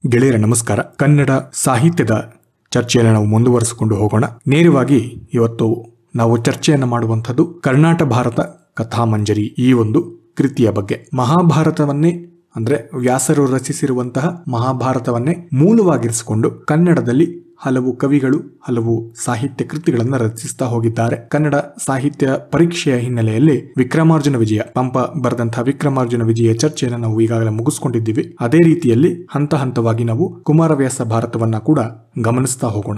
ಗೆಳೆಯರ ನಮಸ್ಕಾರ. ಕನ್ನಡ ಸಾಹಿತ್ಯದ ಚರ್ಚೆಯನ್ನು ನಾವು ಮುಂದುವರಿಸಿಕೊಂಡು ಹೋಗೋಣ. ನೇರವಾಗಿ ಇವತ್ತು ನಾವು ಚರ್ಚೆಯನ್ನು ಮಾಡುವಂಥದ್ದು ಕರ್ನಾಟ ಭಾರತ ಕಥಾಮಂಜರಿ ಈ ಒಂದು ಕೃತಿಯ ಬಗ್ಗೆ. ಮಹಾಭಾರತವನ್ನೇ ಅಂದ್ರೆ ವ್ಯಾಸರು ರಚಿಸಿರುವಂತಹ ಮಹಾಭಾರತವನ್ನೇ ಮೂಲವಾಗಿರಿಸಿಕೊಂಡು ಕನ್ನಡದಲ್ಲಿ ಹಲವು ಕವಿಗಳು ಹಲವು ಸಾಹಿತ್ಯ ಕೃತಿಗಳನ್ನು ರಚಿಸ್ತಾ ಹೋಗಿದ್ದಾರೆ. ಕನ್ನಡ ಸಾಹಿತ್ಯ ಪರೀಕ್ಷೆಯ ಹಿನ್ನೆಲೆಯಲ್ಲಿ ವಿಕ್ರಮಾರ್ಜುನ ವಿಜಯ, ಪಂಪ ಬರೆದಂತಹ ವಿಕ್ರಮಾರ್ಜುನ ವಿಜಯ ಚರ್ಚೆಯನ್ನು ನಾವು ಈಗಾಗಲೇ ಮುಗಿಸ್ಕೊಂಡಿದ್ದೀವಿ. ಅದೇ ರೀತಿಯಲ್ಲಿ ಹಂತ ಹಂತವಾಗಿ ನಾವು ಕುಮಾರವ್ಯಾಸ ಭಾರತವನ್ನ ಕೂಡ ಗಮನಿಸ್ತಾ ಹೋಗೋಣ.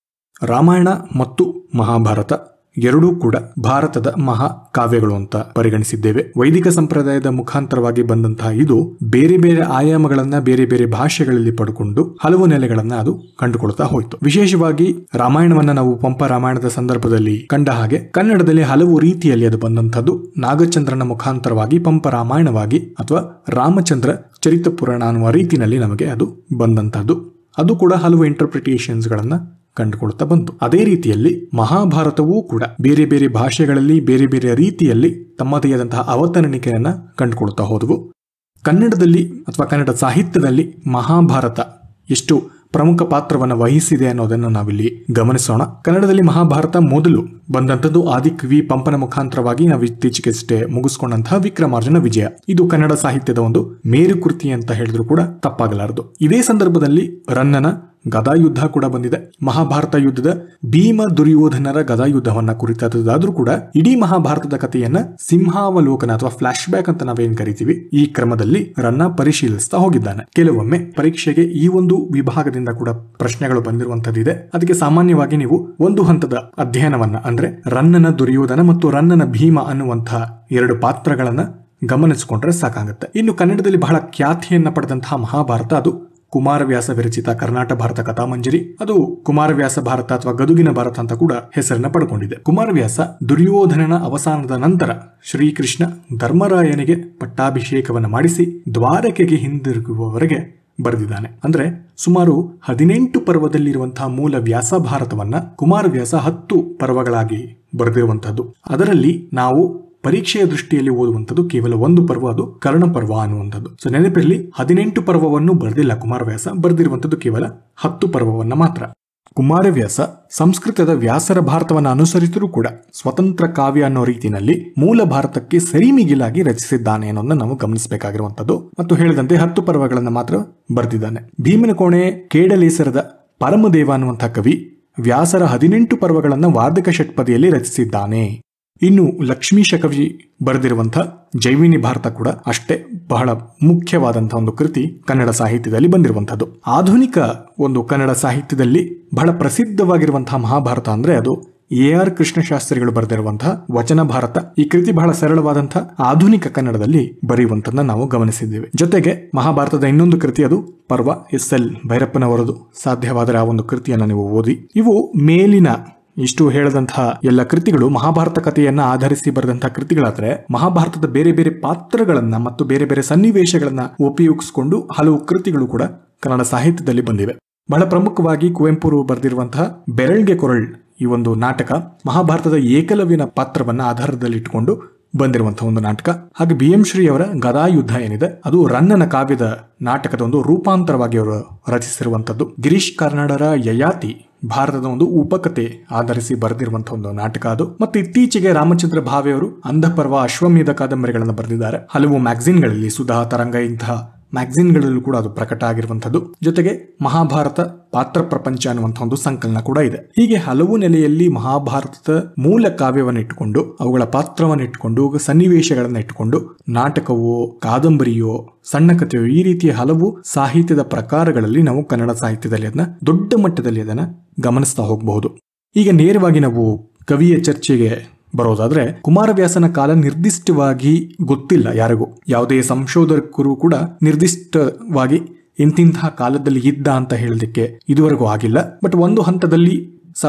ರಾಮಾಯಣ ಮತ್ತು ಮಹಾಭಾರತ ಎರಡೂ ಕೂಡ ಭಾರತದ ಮಹಾ ಕಾವ್ಯಗಳು ಅಂತ ಪರಿಗಣಿಸಿದ್ದೇವೆ. ವೈದಿಕ ಸಂಪ್ರದಾಯದ ಮುಖಾಂತರವಾಗಿ ಬಂದಂತಹ ಇದು ಬೇರೆ ಬೇರೆ ಆಯಾಮಗಳನ್ನ ಬೇರೆ ಬೇರೆ ಭಾಷೆಗಳಲ್ಲಿ ಪಡ್ಕೊಂಡು ಹಲವು ನೆಲೆಗಳನ್ನ ಅದು ಕಂಡುಕೊಳ್ತಾ ಹೋಯಿತು. ವಿಶೇಷವಾಗಿ ರಾಮಾಯಣವನ್ನ ನಾವು ಪಂಪ ರಾಮಾಯಣದ ಸಂದರ್ಭದಲ್ಲಿ ಕಂಡ ಹಾಗೆ ಕನ್ನಡದಲ್ಲಿ ಹಲವು ರೀತಿಯಲ್ಲಿ ಅದು ಬಂದಂತಹದ್ದು. ನಾಗಚಂದ್ರನ ಮುಖಾಂತರವಾಗಿ ಪಂಪ ರಾಮಾಯಣವಾಗಿ ಅಥವಾ ರಾಮಚಂದ್ರ ಚರಿತ ಪುರಾಣ ಅನ್ನುವ ರೀತಿಯಲ್ಲಿ ನಮಗೆ ಅದು ಬಂದಂತಹದ್ದು. ಅದು ಕೂಡ ಹಲವು ಇಂಟರ್ಪ್ರಿಟೇಷನ್ಸ್ ಗಳನ್ನ ಕಂಡುಕೊಳ್ತಾ ಬಂತು. ಅದೇ ರೀತಿಯಲ್ಲಿ ಮಹಾಭಾರತವೂ ಕೂಡ ಬೇರೆ ಬೇರೆ ಭಾಷೆಗಳಲ್ಲಿ ಬೇರೆ ಬೇರೆ ರೀತಿಯಲ್ಲಿ ತಮ್ಮದೇ ಆದಂತಹ ಅವತರಣಿಕೆಯನ್ನ ಕಂಡುಕೊಳ್ತಾ ಹೋದವು. ಕನ್ನಡದಲ್ಲಿ ಅಥವಾ ಕನ್ನಡ ಸಾಹಿತ್ಯದಲ್ಲಿ ಮಹಾಭಾರತ ಎಷ್ಟು ಪ್ರಮುಖ ಪಾತ್ರವನ್ನು ವಹಿಸಿದೆ ಅನ್ನೋದನ್ನು ನಾವಿಲ್ಲಿ ಗಮನಿಸೋಣ. ಕನ್ನಡದಲ್ಲಿ ಮಹಾಭಾರತ ಮೊದಲು ಬಂದಂಥದ್ದು ಆದಿಕವಿ ಪಂಪನ ಮುಖಾಂತರವಾಗಿ ನಾವು ಇತ್ತೀಚೆಗಷ್ಟೇ ಮುಗಿಸ್ಕೊಂಡಂತಹ ವಿಕ್ರಮಾರ್ಜುನ ವಿಜಯ. ಇದು ಕನ್ನಡ ಸಾಹಿತ್ಯದ ಒಂದು ಮೇರುಕೃತಿ ಅಂತ ಹೇಳಿದ್ರು ಕೂಡ ತಪ್ಪಾಗಲಾರದು. ಇದೇ ಸಂದರ್ಭದಲ್ಲಿ ರನ್ನನ ಗದಾಯುದ್ಧ ಕೂಡ ಬಂದಿದೆ. ಮಹಾಭಾರತ ಯುದ್ಧದ ಭೀಮ ದುರ್ಯೋಧನರ ಗದಾಯುದ್ಧವನ್ನ ಕುರಿತಾದದಾದ್ರೂ ಕೂಡ ಇಡೀ ಮಹಾಭಾರತದ ಕಥೆಯನ್ನ ಸಿಂಹಾವಲೋಕನ ಅಥವಾ ಫ್ಲಾಶ್ ಬ್ಯಾಕ್ ಅಂತ ನಾವೇನ್ ಕರಿತೀವಿ ಈ ಕ್ರಮದಲ್ಲಿ ರನ್ನ ಪರಿಶೀಲಿಸ್ತಾ ಹೋಗಿದ್ದಾನೆ. ಕೆಲವೊಮ್ಮೆ ಪರೀಕ್ಷೆಗೆ ಈ ಒಂದು ವಿಭಾಗದಿಂದ ಕೂಡ ಪ್ರಶ್ನೆಗಳು ಬಂದಿರುವಂತದ್ದಿದೆ. ಅದಕ್ಕೆ ಸಾಮಾನ್ಯವಾಗಿ ನೀವು ಒಂದು ಹಂತದ ಅಧ್ಯಯನವನ್ನ ಅಂದ್ರೆ ರನ್ನನ ದುರ್ಯೋಧನ ಮತ್ತು ರನ್ನನ ಭೀಮ ಅನ್ನುವಂತಹ ಎರಡು ಪಾತ್ರಗಳನ್ನ ಗಮನಿಸಿಕೊಂಡ್ರೆ ಸಾಕಾಗುತ್ತೆ. ಇನ್ನು ಕನ್ನಡದಲ್ಲಿ ಬಹಳ ಖ್ಯಾತಿಯನ್ನ ಪಡೆದಂತಹ ಮಹಾಭಾರತ ಅದು ಕುಮಾರವ್ಯಾಸ ವಿರಚಿತ ಕರ್ನಾಟ ಭಾರತ ಕಥಾಮಂಜರಿ. ಅದು ಕುಮಾರವ್ಯಾಸ ಭಾರತ ಅಥವಾ ಗದುಗಿನ ಭಾರತ ಅಂತ ಕೂಡ ಹೆಸರನ್ನ ಪಡ್ಕೊಂಡಿದೆ. ಕುಮಾರವ್ಯಾಸ ದುರ್ಯೋಧನನ ಅವಸಾನದ ನಂತರ ಶ್ರೀಕೃಷ್ಣ ಧರ್ಮರಾಯನಿಗೆ ಪಟ್ಟಾಭಿಷೇಕವನ್ನು ಮಾಡಿಸಿ ದ್ವಾರಕೆಗೆ ಹಿಂದಿರುಗುವವರೆಗೆ ಬರೆದಿದ್ದಾನೆ. ಅಂದ್ರೆ ಸುಮಾರು 18 ಪರ್ವದಲ್ಲಿರುವಂತಹ ಮೂಲ ವ್ಯಾಸ ಭಾರತವನ್ನ ಕುಮಾರವ್ಯಾಸ 10 ಪರ್ವಗಳಾಗಿ ಬರೆದಿರುವಂತಹದ್ದು. ಅದರಲ್ಲಿ ನಾವು ಪರೀಕ್ಷೆಯ ದೃಷ್ಟಿಯಲ್ಲಿ ಓದುವಂಥದ್ದು ಕೇವಲ ಒಂದು ಪರ್ವ, ಅದು ಕರ್ಣ ಪರ್ವ ಅನ್ನುವಂಥದ್ದು. ಸೊ ನೆನಪಿರಲಿ, 18 ಪರ್ವವನ್ನು ಬರೆದಿಲ್ಲ ಕುಮಾರವ್ಯಾಸ, ಬರೆದಿರುವಂಥದ್ದು ಕೇವಲ 10 ಪರ್ವವನ್ನ ಮಾತ್ರ. ಕುಮಾರವ್ಯಾಸ ಸಂಸ್ಕೃತದ ವ್ಯಾಸರ ಭಾರತವನ್ನು ಅನುಸರಿಸಿದರೂ ಕೂಡ ಸ್ವತಂತ್ರ ಕಾವ್ಯ ಅನ್ನೋ ರೀತಿಯಲ್ಲಿ ಮೂಲ ಭಾರತಕ್ಕೆ ಸರಿಮಿಗಿಲಾಗಿ ರಚಿಸಿದ್ದಾನೆ ಅನ್ನೋದನ್ನ ನಾವು ಗಮನಿಸಬೇಕಾಗಿರುವಂಥದ್ದು. ಮತ್ತು ಹೇಳಿದಂತೆ 10 ಪರ್ವಗಳನ್ನು ಮಾತ್ರ ಬರೆದಿದ್ದಾನೆ. ಭೀಮನ ಕೋಣೆ ಕೇಡಲೇಸರದ ಪರಮದೇವ ಅನ್ನುವಂಥ ಕವಿ ವ್ಯಾಸರ 18 ಪರ್ವಗಳನ್ನು ವಾರ್ಧಿಕ ಷಟ್ಪದಿಯಲ್ಲಿ ರಚಿಸಿದ್ದಾನೆ. ಇನ್ನು ಲಕ್ಷ್ಮೀಶ ಕವಿ ಬರೆದಿರುವಂತಹ ಜೈವಿನಿ ಭಾರತ ಕೂಡ ಅಷ್ಟೇ ಬಹಳ ಮುಖ್ಯವಾದಂತಹ ಒಂದು ಕೃತಿ ಕನ್ನಡ ಸಾಹಿತ್ಯದಲ್ಲಿ ಬಂದಿರುವಂತಹದ್ದು. ಆಧುನಿಕ ಒಂದು ಕನ್ನಡ ಸಾಹಿತ್ಯದಲ್ಲಿ ಬಹಳ ಪ್ರಸಿದ್ಧವಾಗಿರುವಂತಹ ಮಹಾಭಾರತ ಅಂದ್ರೆ ಅದು AR ಕೃಷ್ಣಶಾಸ್ತ್ರಿಗಳು ಬರೆದಿರುವಂತಹ ವಚನ ಭಾರತ. ಈ ಕೃತಿ ಬಹಳ ಸರಳವಾದಂತಹ ಆಧುನಿಕ ಕನ್ನಡದಲ್ಲಿ ಬರೆಯುವಂತದನ್ನ ನಾವು ಗಮನಿಸಿದ್ದೇವೆ. ಜೊತೆಗೆ ಮಹಾಭಾರತದ ಇನ್ನೊಂದು ಕೃತಿ ಅದು ಪರ್ವ SL ಭೈರಪ್ಪನವರದು. ಸಾಧ್ಯವಾದರೆ ಆ ಒಂದು ಕೃತಿಯನ್ನ ನೀವು ಓದಿ. ಇವು ಮೇಲಿನ ಇಷ್ಟು ಹೇಳದಂತಹ ಎಲ್ಲ ಕೃತಿಗಳು ಮಹಾಭಾರತ ಕಥೆಯನ್ನ ಆಧರಿಸಿ ಬರೆದಂತಹ ಕೃತಿಗಳಾದ್ರೆ, ಮಹಾಭಾರತದ ಬೇರೆ ಬೇರೆ ಪಾತ್ರಗಳನ್ನ ಮತ್ತು ಬೇರೆ ಬೇರೆ ಸನ್ನಿವೇಶಗಳನ್ನ ಉಪಯೋಗಿಸಿಕೊಂಡು ಹಲವು ಕೃತಿಗಳು ಕೂಡ ಕನ್ನಡ ಸಾಹಿತ್ಯದಲ್ಲಿ ಬಂದಿವೆ. ಬಹಳ ಪ್ರಮುಖವಾಗಿ ಕುವೆಂಪು ಬರೆದಿರುವಂತಹ ಬೆರಳ್ಗೆ ಕೊರಳ್ ಈ ಒಂದು ನಾಟಕ ಮಹಾಭಾರತದ ಏಕಲವ್ಯನ ಪಾತ್ರವನ್ನ ಆಧಾರದಲ್ಲಿಟ್ಟುಕೊಂಡು ಬಂದಿರುವಂತಹ ಒಂದು ನಾಟಕ. ಹಾಗೆ BM ಶ್ರೀ ಅವರ ಗದಾಯುದ್ಧ ಏನಿದೆ ಅದು ರನ್ನನ ಕಾವ್ಯದ ನಾಟಕದ ಒಂದು ರೂಪಾಂತರವಾಗಿ ಅವರು ರಚಿಸಿರುವಂತದ್ದು. ಗಿರೀಶ್ ಕಾರ್ನಾಡರ ಯಯಾತಿ ಭಾರತದ ಒಂದು ಉಪಕಥೆ ಆಧರಿಸಿ ಬರೆದಿರುವಂತಹ ಒಂದು ನಾಟಕ ಅದು. ಮತ್ತು ಇತ್ತೀಚೆಗೆ ರಾಮಚಂದ್ರ ಭಾವೆ ಅವರು ಅಂಧಪರ್ವ ಅಶ್ವಮೇಧ ಕಾದಂಬರಿಗಳನ್ನು ಬರೆದಿದ್ದಾರೆ. ಹಲವು ಮ್ಯಾಗಝಿನ್ಗಳಲ್ಲಿ ಸುಧಾ ತರಂಗ ಇಂತಹ ಮ್ಯಾಗಝಿನ್ಗಳಲ್ಲೂ ಕೂಡ ಅದು ಪ್ರಕಟ ಆಗಿರುವಂತದ್ದು. ಜೊತೆಗೆ ಮಹಾಭಾರತ ಪಾತ್ರ ಪ್ರಪಂಚ ಅನ್ನುವಂತಹ ಒಂದು ಸಂಕಲನ ಕೂಡ ಇದೆ. ಹೀಗೆ ಹಲವು ನೆಲೆಯಲ್ಲಿ ಮಹಾಭಾರತದ ಮೂಲ ಕಾವ್ಯವನ್ನು ಇಟ್ಟುಕೊಂಡು ಅವುಗಳ ಪಾತ್ರವನ್ನು ಇಟ್ಟುಕೊಂಡು ಸನ್ನಿವೇಶಗಳನ್ನ ಇಟ್ಟುಕೊಂಡು ನಾಟಕವೋ ಕಾದಂಬರಿಯೋ ಸಣ್ಣ ಕಥೆಯೋ ಈ ರೀತಿಯ ಹಲವು ಸಾಹಿತ್ಯದ ಪ್ರಕಾರಗಳಲ್ಲಿ ನಾವು ಕನ್ನಡ ಸಾಹಿತ್ಯದಲ್ಲಿ ಅದನ್ನ ದೊಡ್ಡ ಮಟ್ಟದಲ್ಲಿ ಅದನ್ನ ಗಮನಿಸ್ತಾ ಹೋಗಬಹುದು. ಈಗ ನೇರವಾಗಿ ನಾವು ಕವಿಯ ಚರ್ಚೆಗೆ ಬರೋದಾದ್ರೆ, ಕುಮಾರವ್ಯಾಸನ ಕಾಲ ನಿರ್ದಿಷ್ಟವಾಗಿ ಗೊತ್ತಿಲ್ಲ ಯಾರಿಗೂ. ಯಾವುದೇ ಸಂಶೋಧಕರು ಕೂಡ ನಿರ್ದಿಷ್ಟವಾಗಿ ಇಂತಿಂತಹ ಕಾಲದಲ್ಲಿ ಇದ್ದ ಅಂತ ಹೇಳಲಿಕ್ಕೆ ಇದುವರೆಗೂ ಆಗಿಲ್ಲ. ಬಟ್ ಒಂದು ಹಂತದಲ್ಲಿ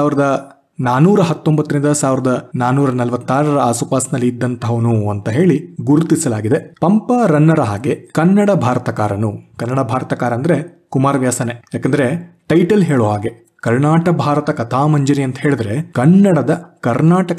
1419ರಿಂದ 1446 ಆಸುಪಾಸಿನಲ್ಲಿ ಇದ್ದಂತಹವನು ಅಂತ ಹೇಳಿ ಗುರುತಿಸಲಾಗಿದೆ. ಪಂಪ ರನ್ನರ ಹಾಗೆ ಕನ್ನಡ ಭಾರತಕಾರನು. ಕನ್ನಡ ಭಾರತಕಾರ ಅಂದ್ರೆ ಕುಮಾರವ್ಯಾಸನೇ. ಯಾಕಂದ್ರೆ ಟೈಟಲ್ ಹೇಳೋ ಹಾಗೆ ಕರ್ನಾಟ ಭಾರತ ಕಥಾಮಂಜರಿ ಅಂತ ಹೇಳಿದ್ರೆ ಕನ್ನಡದ ಕರ್ನಾಟಕದ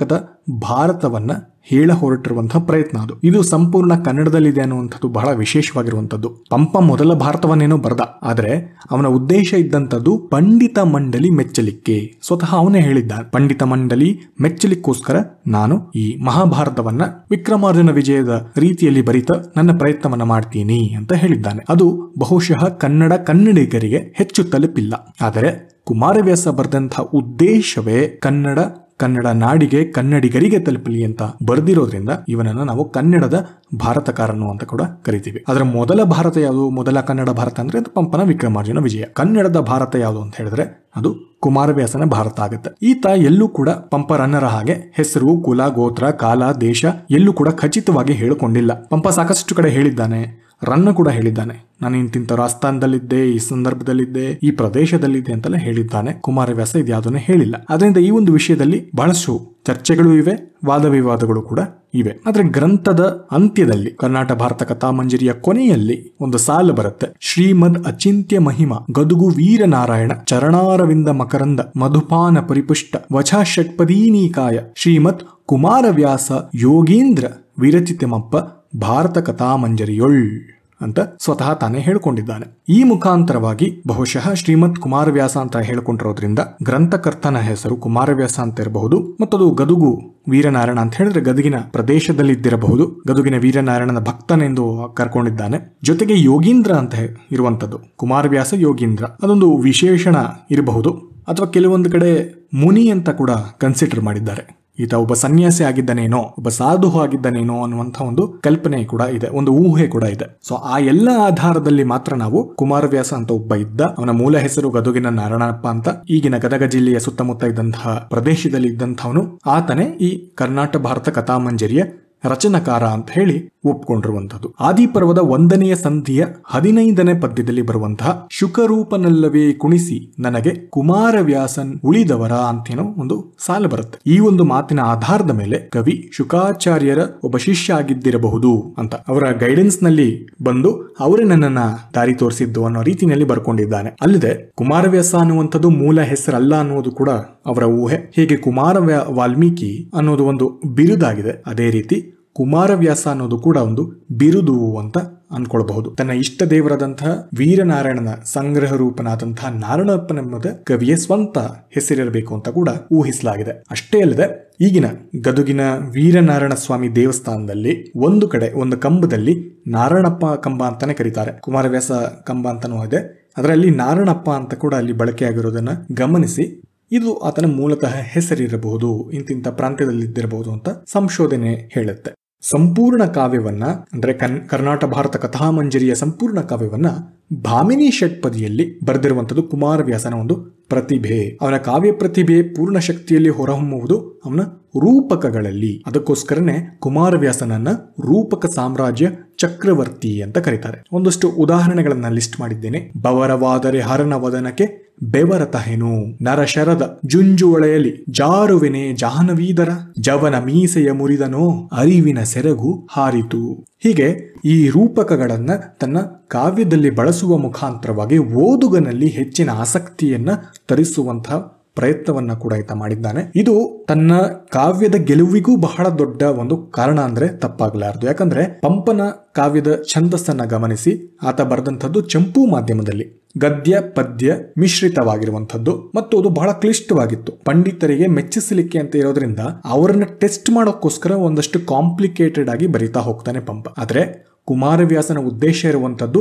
ಭಾರತವನ್ನ ಹೇಳ ಹೊರಟಿರುವಂತಹ ಪ್ರಯತ್ನ ಅದು. ಇದು ಸಂಪೂರ್ಣ ಕನ್ನಡದಲ್ಲಿದೆ ಅನ್ನುವಂಥದ್ದು ಬಹಳ ವಿಶೇಷವಾಗಿರುವಂತದ್ದು. ಪಂಪ ಮೊದಲ ಭಾರತವನ್ನೇನೋ ಬರೆದ, ಆದ್ರೆ ಅವನ ಉದ್ದೇಶ ಇದ್ದಂಥದ್ದು ಪಂಡಿತ ಮಂಡಲಿ ಮೆಚ್ಚಲಿಕ್ಕೆ. ಸ್ವತಃ ಅವನೇ ಹೇಳಿದ್ದಾನೆ, ಪಂಡಿತ ಮಂಡಲಿ ಮೆಚ್ಚಲಿಕ್ಕೋಸ್ಕರ ನಾನು ಈ ಮಹಾಭಾರತವನ್ನ ವಿಕ್ರಮಾರ್ಜುನ ವಿಜಯದ ರೀತಿಯಲ್ಲಿ ಬರಿತ ನನ್ನ ಪ್ರಯತ್ನವನ್ನ ಮಾಡ್ತೀನಿ ಅಂತ ಹೇಳಿದ್ದಾನೆ. ಅದು ಬಹುಶಃ ಕನ್ನಡಿಗರಿಗೆ ಹೆಚ್ಚು ತಲುಪಿಲ್ಲ. ಆದರೆ ಕುಮಾರವ್ಯಾಸ ಬರೆದಂತಹ ಉದ್ದೇಶವೇ ಕನ್ನಡ ನಾಡಿಗೆ, ಕನ್ನಡಿಗರಿಗೆ ತಲುಪಲಿ ಅಂತ ಬರೆದಿರೋದ್ರಿಂದ ಇವನನ್ನು ನಾವು ಕನ್ನಡದ ಭಾರತಕಾರನು ಅಂತ ಕೂಡ ಕರಿತೀವಿ. ಅದರ ಮೊದಲ ಭಾರತ ಯಾವುದು? ಮೊದಲ ಕನ್ನಡ ಭಾರತ ಅಂದ್ರೆ ಪಂಪನ ವಿಕ್ರಮಾರ್ಜುನ ವಿಜಯ. ಕನ್ನಡದ ಭಾರತ ಯಾವುದು ಅಂತ ಹೇಳಿದ್ರೆ ಅದು ಕುಮಾರವ್ಯಾಸನ ಭಾರತ ಆಗುತ್ತೆ. ಈತ ಎಲ್ಲೂ ಕೂಡ ಪಂಪ ರನ್ನರ ಹಾಗೆ ಹೆಸರು, ಕುಲ, ಗೋತ್ರ, ಕಾಲ, ದೇಶ ಎಲ್ಲೂ ಕೂಡ ಖಚಿತವಾಗಿ ಹೇಳಿಕೊಂಡಿಲ್ಲ. ಪಂಪ ಸಾಕಷ್ಟು ಕಡೆ ಹೇಳಿದ್ದಾನೆ, ರನ್ನ ಕೂಡ ಹೇಳಿದ್ದಾನೆ, ನಾನು ಇಂತಿಂತ ಆಸ್ಥಾನದಲ್ಲಿದ್ದೆ, ಈ ಸಂದರ್ಭದಲ್ಲಿದ್ದೆ, ಈ ಪ್ರದೇಶದಲ್ಲಿದ್ದೆ ಅಂತೆಲ್ಲ ಹೇಳಿದ್ದಾನೆ. ಕುಮಾರವ್ಯಾಸ ಇದ್ಯಾವುದನ್ನು ಹೇಳಿಲ್ಲ. ಅದರಿಂದ ಈ ಒಂದು ವಿಷಯದಲ್ಲಿ ಬಹಳಷ್ಟು ಚರ್ಚೆಗಳು ಇವೆ, ವಾದ ವಿವಾದಗಳು ಕೂಡ ಇವೆ. ಆದ್ರೆ ಗ್ರಂಥದ ಅಂತ್ಯದಲ್ಲಿ ಕರ್ನಾಟ ಭಾರತ ಕಥಾಮಂಜರಿಯ ಕೊನೆಯಲ್ಲಿ ಒಂದು ಸಾಲು ಬರುತ್ತೆ. ಶ್ರೀಮದ್ ಅಚಿಂತ್ಯ ಮಹಿಮಾ ಗದುಗು ವೀರನಾರಾಯಣ ಚರಣಾರವಿಂದ ಮಕರಂದ ಮಧುಪಾನ ಪರಿಪುಷ್ಟ ವಚಾ ಷಟ್ಪದೀನೀಕಾಯ ಶ್ರೀಮತ್ ಕುಮಾರವ್ಯಾಸ ಯೋಗೀಂದ್ರ ವಿರಚಿತಮಪ್ಪ ಭಾರತ ಕಥಾಮಂಜರಿಯೊಳ್ ಅಂತ ಸ್ವತಃ ತಾನೇ ಹೇಳ್ಕೊಂಡಿದ್ದಾನೆ. ಈ ಮುಖಾಂತರವಾಗಿ ಬಹುಶಃ ಶ್ರೀಮತ್ ಕುಮಾರವ್ಯಾಸ ಅಂತ ಹೇಳ್ಕೊಂಡಿರೋದ್ರಿಂದ ಗ್ರಂಥಕರ್ತನ ಹೆಸರು ಕುಮಾರವ್ಯಾಸ ಅಂತ ಇರಬಹುದು, ಮತ್ತದು ಗದುಗು ವೀರನಾರಾಯಣ ಅಂತ ಹೇಳಿದ್ರೆ ಗದುಗಿನ ಪ್ರದೇಶದಲ್ಲಿದ್ದಿರಬಹುದು. ಗದುಗಿನ ವೀರನಾರಾಯಣನ ಭಕ್ತನೆಂದು ಕರ್ಕೊಂಡಿದ್ದಾನೆ. ಜೊತೆಗೆ ಯೋಗೀಂದ್ರ ಅಂತ ಇರುವಂತದ್ದು, ಕುಮಾರವ್ಯಾಸ ಯೋಗೀಂದ್ರ, ಅದೊಂದು ವಿಶೇಷಣ ಇರಬಹುದು. ಅಥವಾ ಕೆಲವೊಂದು ಕಡೆ ಮುನಿ ಅಂತ ಕೂಡ ಕನ್ಸಿಡರ್ ಮಾಡಿದ್ದಾರೆ. ಈತ ಒಬ್ಬ ಸನ್ಯಾಸಿ ಆಗಿದ್ದಾನೇನೋ, ಒಬ್ಬ ಸಾಧು ಆಗಿದ್ದಾನೇನೋ ಅನ್ನುವಂಥ ಒಂದು ಕಲ್ಪನೆ ಕೂಡ ಇದೆ, ಒಂದು ಊಹೆ ಕೂಡ ಇದೆ. ಸೊ ಆ ಎಲ್ಲ ಆಧಾರದಲ್ಲಿ ಮಾತ್ರ ನಾವು ಕುಮಾರವ್ಯಾಸ ಅಂತ ಒಬ್ಬ ಇದ್ದ, ಅವನ ಮೂಲ ಹೆಸರು ಗದುಗಿನ ನಾರಾಯಣಪ್ಪ ಅಂತ, ಈಗಿನ ಗದಗ ಜಿಲ್ಲೆಯ ಸುತ್ತಮುತ್ತ ಇದ್ದಂತಹ ಪ್ರದೇಶದಲ್ಲಿ ಇದ್ದಂಥವನು, ಆತನೇ ಈ ಕರ್ನಾಟ ಭಾರತ ಕಥಾಮಂಜರಿಯ ರಚನಕಾರ ಅಂತ ಹೇಳಿ ಒಪ್ಕೊಂಡಿರುವಂತದ್ದು. ಆದಿಪರ್ವದ 1ನೇ ಸಂಧಿಯ 15ನೇ ಪದ್ಯದಲ್ಲಿ ಬರುವಂತಹ ಶುಕರೂಪನಲ್ಲವೇ ಕುಣಿಸಿ ನನಗೆ ಕುಮಾರವ್ಯಾಸನ್ ಉಳಿದವರ ಅಂತೇನೋ ಒಂದು ಸಾಲು ಬರುತ್ತೆ. ಈ ಒಂದು ಮಾತಿನ ಆಧಾರದ ಮೇಲೆ ಕವಿ ಶುಕಾಚಾರ್ಯರ ಒಬ್ಬ ಶಿಷ್ಯ ಆಗಿದ್ದಿರಬಹುದು ಅಂತ ಅವರ ಗೈಡೆನ್ಸ್ ನಲ್ಲಿ ಬಂದು ಅವರೇ ನನ್ನನ್ನ ದಾರಿ ತೋರಿಸಿದ್ದು ಅನ್ನೋ ರೀತಿಯಲ್ಲಿ ಬರ್ಕೊಂಡಿದ್ದಾನೆ. ಅಲ್ಲದೆ ಕುಮಾರವ್ಯಾಸ ಅನ್ನುವಂಥದ್ದು ಮೂಲ ಹೆಸರಲ್ಲ ಅನ್ನೋದು ಕೂಡ ಅವರ ಊಹೆ. ಹೀಗೆ ವಾಲ್ಮೀಕಿ ಅನ್ನೋದು ಒಂದು ಬಿರುದಾಗಿದೆ, ಅದೇ ರೀತಿ ಕುಮಾರವ್ಯಾಸ ಅನ್ನೋದು ಕೂಡ ಒಂದು ಬಿರುದು ಅಂತ ಅನ್ಕೊಳ್ಬಹುದು. ತನ್ನ ಇಷ್ಟ ದೇವರಾದಂತಹ ವೀರನಾರಾಯಣನ ಸಂಗ್ರಹ ರೂಪನಾದಂತಹ ನಾರಾಯಣಪ್ಪನೆಂಬುದು ಕವಿಯ ಸ್ವಂತ ಹೆಸರಿರಬೇಕು ಅಂತ ಕೂಡ ಊಹಿಸಲಾಗಿದೆ. ಅಷ್ಟೇ ಅಲ್ಲದೆ ಈಗಿನ ಗದುಗಿನ ವೀರನಾರಾಯಣ ಸ್ವಾಮಿ ದೇವಸ್ಥಾನದಲ್ಲಿ ಒಂದು ಕಡೆ ಒಂದು ಕಂಬದಲ್ಲಿ ನಾರಾಯಣಪ್ಪ ಕಂಬ ಅಂತಾನೆ ಕರೀತಾರೆ, ಕುಮಾರವ್ಯಾಸ ಕಂಬ ಅಂತಾನೂ ಇದೆ. ಅದರಲ್ಲಿ ನಾರಾಯಣಪ್ಪ ಅಂತ ಕೂಡ ಅಲ್ಲಿ ಬಳಕೆಯಾಗಿರೋದನ್ನ ಗಮನಿಸಿ ಇದು ಆತನ ಮೂಲತಃ ಹೆಸರಿರಬಹುದು, ಇಂತಿಂತ ಪ್ರಾಂತ್ಯದಲ್ಲಿದ್ದಿರಬಹುದು ಅಂತ ಸಂಶೋಧನೆ ಹೇಳುತ್ತೆ. ಸಂಪೂರ್ಣ ಕಾವ್ಯವನ್ನ ಅಂದ್ರೆ ಕರ್ನಾಟ ಭಾರತ ಕಥಾಮಂಜರಿಯ ಸಂಪೂರ್ಣ ಕಾವ್ಯವನ್ನ ಭಾಮಿನಿ ಷಟ್ಪದಿಯಲ್ಲಿ ಬರೆದಿರುವಂತದ್ದು ಕುಮಾರವ್ಯಾಸನ ಒಂದು ಪ್ರತಿಭೆ. ಅವನ ಕಾವ್ಯ ಪ್ರತಿಭೆ ಪೂರ್ಣ ಶಕ್ತಿಯಲ್ಲಿ ಹೊರಹೊಮ್ಮುವುದು ಅವನ ರೂಪಕಗಳಲ್ಲಿ. ಅದಕ್ಕೋಸ್ಕರನೇ ಕುಮಾರವ್ಯಾಸನನ್ನ ರೂಪಕ ಸಾಮ್ರಾಜ್ಯ ಚಕ್ರವರ್ತಿ ಅಂತ ಕರೀತಾರೆ. ಒಂದಷ್ಟು ಉದಾಹರಣೆಗಳನ್ನ ಲಿಸ್ಟ್ ಮಾಡಿದ್ದೇನೆ. ಬವರವಾದರೆ ಹರನ ವದನಕ್ಕೆ ಬೆವರತಹೆನು, ನರಶರದ ಜುಂಜುವಳೆಯಲಿ ಜಾರುವೆನೆ ಜಾಹ್ನವೀದರ, ಜವನ ಮೀಸೆಯ ಮುರಿದನೋ ಅರಿವಿನ ಸೆರಗು ಹಾರಿತು. ಹೀಗೆ ಈ ರೂಪಕಗಳನ್ನ ತನ್ನ ಕಾವ್ಯದಲ್ಲಿ ಬಳಸುವ ಮುಖಾಂತರವಾಗಿ ಓದುಗನಲ್ಲಿ ಹೆಚ್ಚಿನ ಆಸಕ್ತಿಯನ್ನ ತರಿಸುವಂತಹ ಪ್ರಯತ್ನವನ್ನ ಕೂಡ ಈತ ಮಾಡಿದ್ದಾನೆ. ಇದು ತನ್ನ ಕಾವ್ಯದ ಗೆಲುವಿಗೂ ಬಹಳ ದೊಡ್ಡ ಒಂದು ಕಾರಣ ಅಂದ್ರೆ ತಪ್ಪಾಗಲಾರದು. ಯಾಕಂದ್ರೆ ಪಂಪನ ಕಾವ್ಯದ ಛಂದಸ್ಸನ್ನ ಗಮನಿಸಿ ಆತ ಬರೆದಂಥದ್ದು ಚಂಪೂ ಮಾಧ್ಯಮದಲ್ಲಿ, ಗದ್ಯ ಪದ್ಯ ಮಿಶ್ರಿತವಾಗಿರುವಂಥದ್ದು, ಮತ್ತು ಅದು ಬಹಳ ಕ್ಲಿಷ್ಟವಾಗಿತ್ತು. ಪಂಡಿತರಿಗೆ ಮೆಚ್ಚಿಸಲಿಕ್ಕೆ ಅಂತ ಇರೋದ್ರಿಂದ ಅವರನ್ನ ಟೆಸ್ಟ್ ಮಾಡೋಕ್ಕೋಸ್ಕರ ಒಂದಷ್ಟು ಕಾಂಪ್ಲಿಕೇಟೆಡ್ ಆಗಿ ಬರೀತಾ ಹೋಗ್ತಾನೆ ಪಂಪ. ಆದ್ರೆ ಕುಮಾರವ್ಯಾಸನ ಉದ್ದೇಶ ಇರುವಂತದ್ದು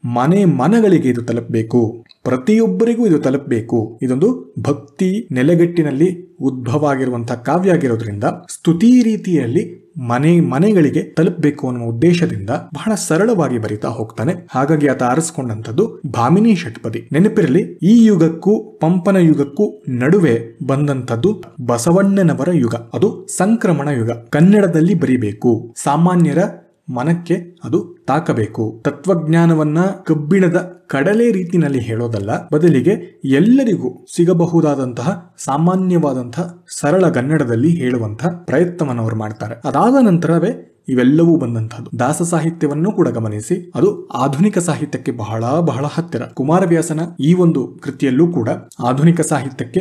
ಮನೆಗಳಿಗೆ ಇದು ತಲುಪಬೇಕು, ಪ್ರತಿಯೊಬ್ಬರಿಗೂ ಇದು ತಲುಪಬೇಕು. ಇದೊಂದು ಭಕ್ತಿ ನೆಲೆಗಟ್ಟಿನಲ್ಲಿ ಉದ್ಭವ ಆಗಿರುವಂತಹ ಕಾವ್ಯ ಆಗಿರೋದ್ರಿಂದ ಸ್ತುತಿ ರೀತಿಯಲ್ಲಿ ಮನೆಗಳಿಗೆ ತಲುಪಬೇಕು ಅನ್ನೋ ಉದ್ದೇಶದಿಂದ ಬಹಳ ಸರಳವಾಗಿ ಬರಿತಾ ಹೋಗ್ತಾನೆ. ಹಾಗಾಗಿ ಆತ ಆರಿಸ್ಕೊಂಡಂಥದ್ದು ಭಾಮಿನಿ ಷಟ್ಪದಿ. ನೆನಪಿರಲಿ, ಈ ಯುಗಕ್ಕೂ ಪಂಪನ ಯುಗಕ್ಕೂ ನಡುವೆ ಬಂದಂಥದ್ದು ಬಸವಣ್ಣನವರ ಯುಗ. ಅದು ಸಂಕ್ರಮಣ ಯುಗ. ಕನ್ನಡದಲ್ಲಿ ಬರಿಬೇಕು, ಸಾಮಾನ್ಯರ ಮನಕ್ಕೆ ಅದು ತಾಕಬೇಕು. ತತ್ವಜ್ಞಾನವನ್ನ ಕಬ್ಬಿಣದ ಕಡಲೆ ರೀತಿನಲ್ಲಿ ಹೇಳೋದಲ್ಲ, ಬದಲಿಗೆ ಎಲ್ಲರಿಗೂ ಸಿಗಬಹುದಾದಂತಹ ಸಾಮಾನ್ಯವಾದಂತಹ ಸರಳ ಕನ್ನಡದಲ್ಲಿ ಹೇಳುವಂತಹ ಪ್ರಯತ್ನವನ್ನು ಅವರು ಮಾಡ್ತಾರೆ. ಅದಾದ ನಂತರವೇ ಇವೆಲ್ಲವೂ ಬಂದಂತಹದ್ದು. ದಾಸ ಸಾಹಿತ್ಯವನ್ನು ಕೂಡ ಗಮನಿಸಿ, ಅದು ಆಧುನಿಕ ಸಾಹಿತ್ಯಕ್ಕೆ ಬಹಳ ಬಹಳ ಹತ್ತಿರ. ಕುಮಾರವ್ಯಾಸನ ಈ ಒಂದು ಕೃತಿಯಲ್ಲೂ ಕೂಡ ಆಧುನಿಕ ಸಾಹಿತ್ಯಕ್ಕೆ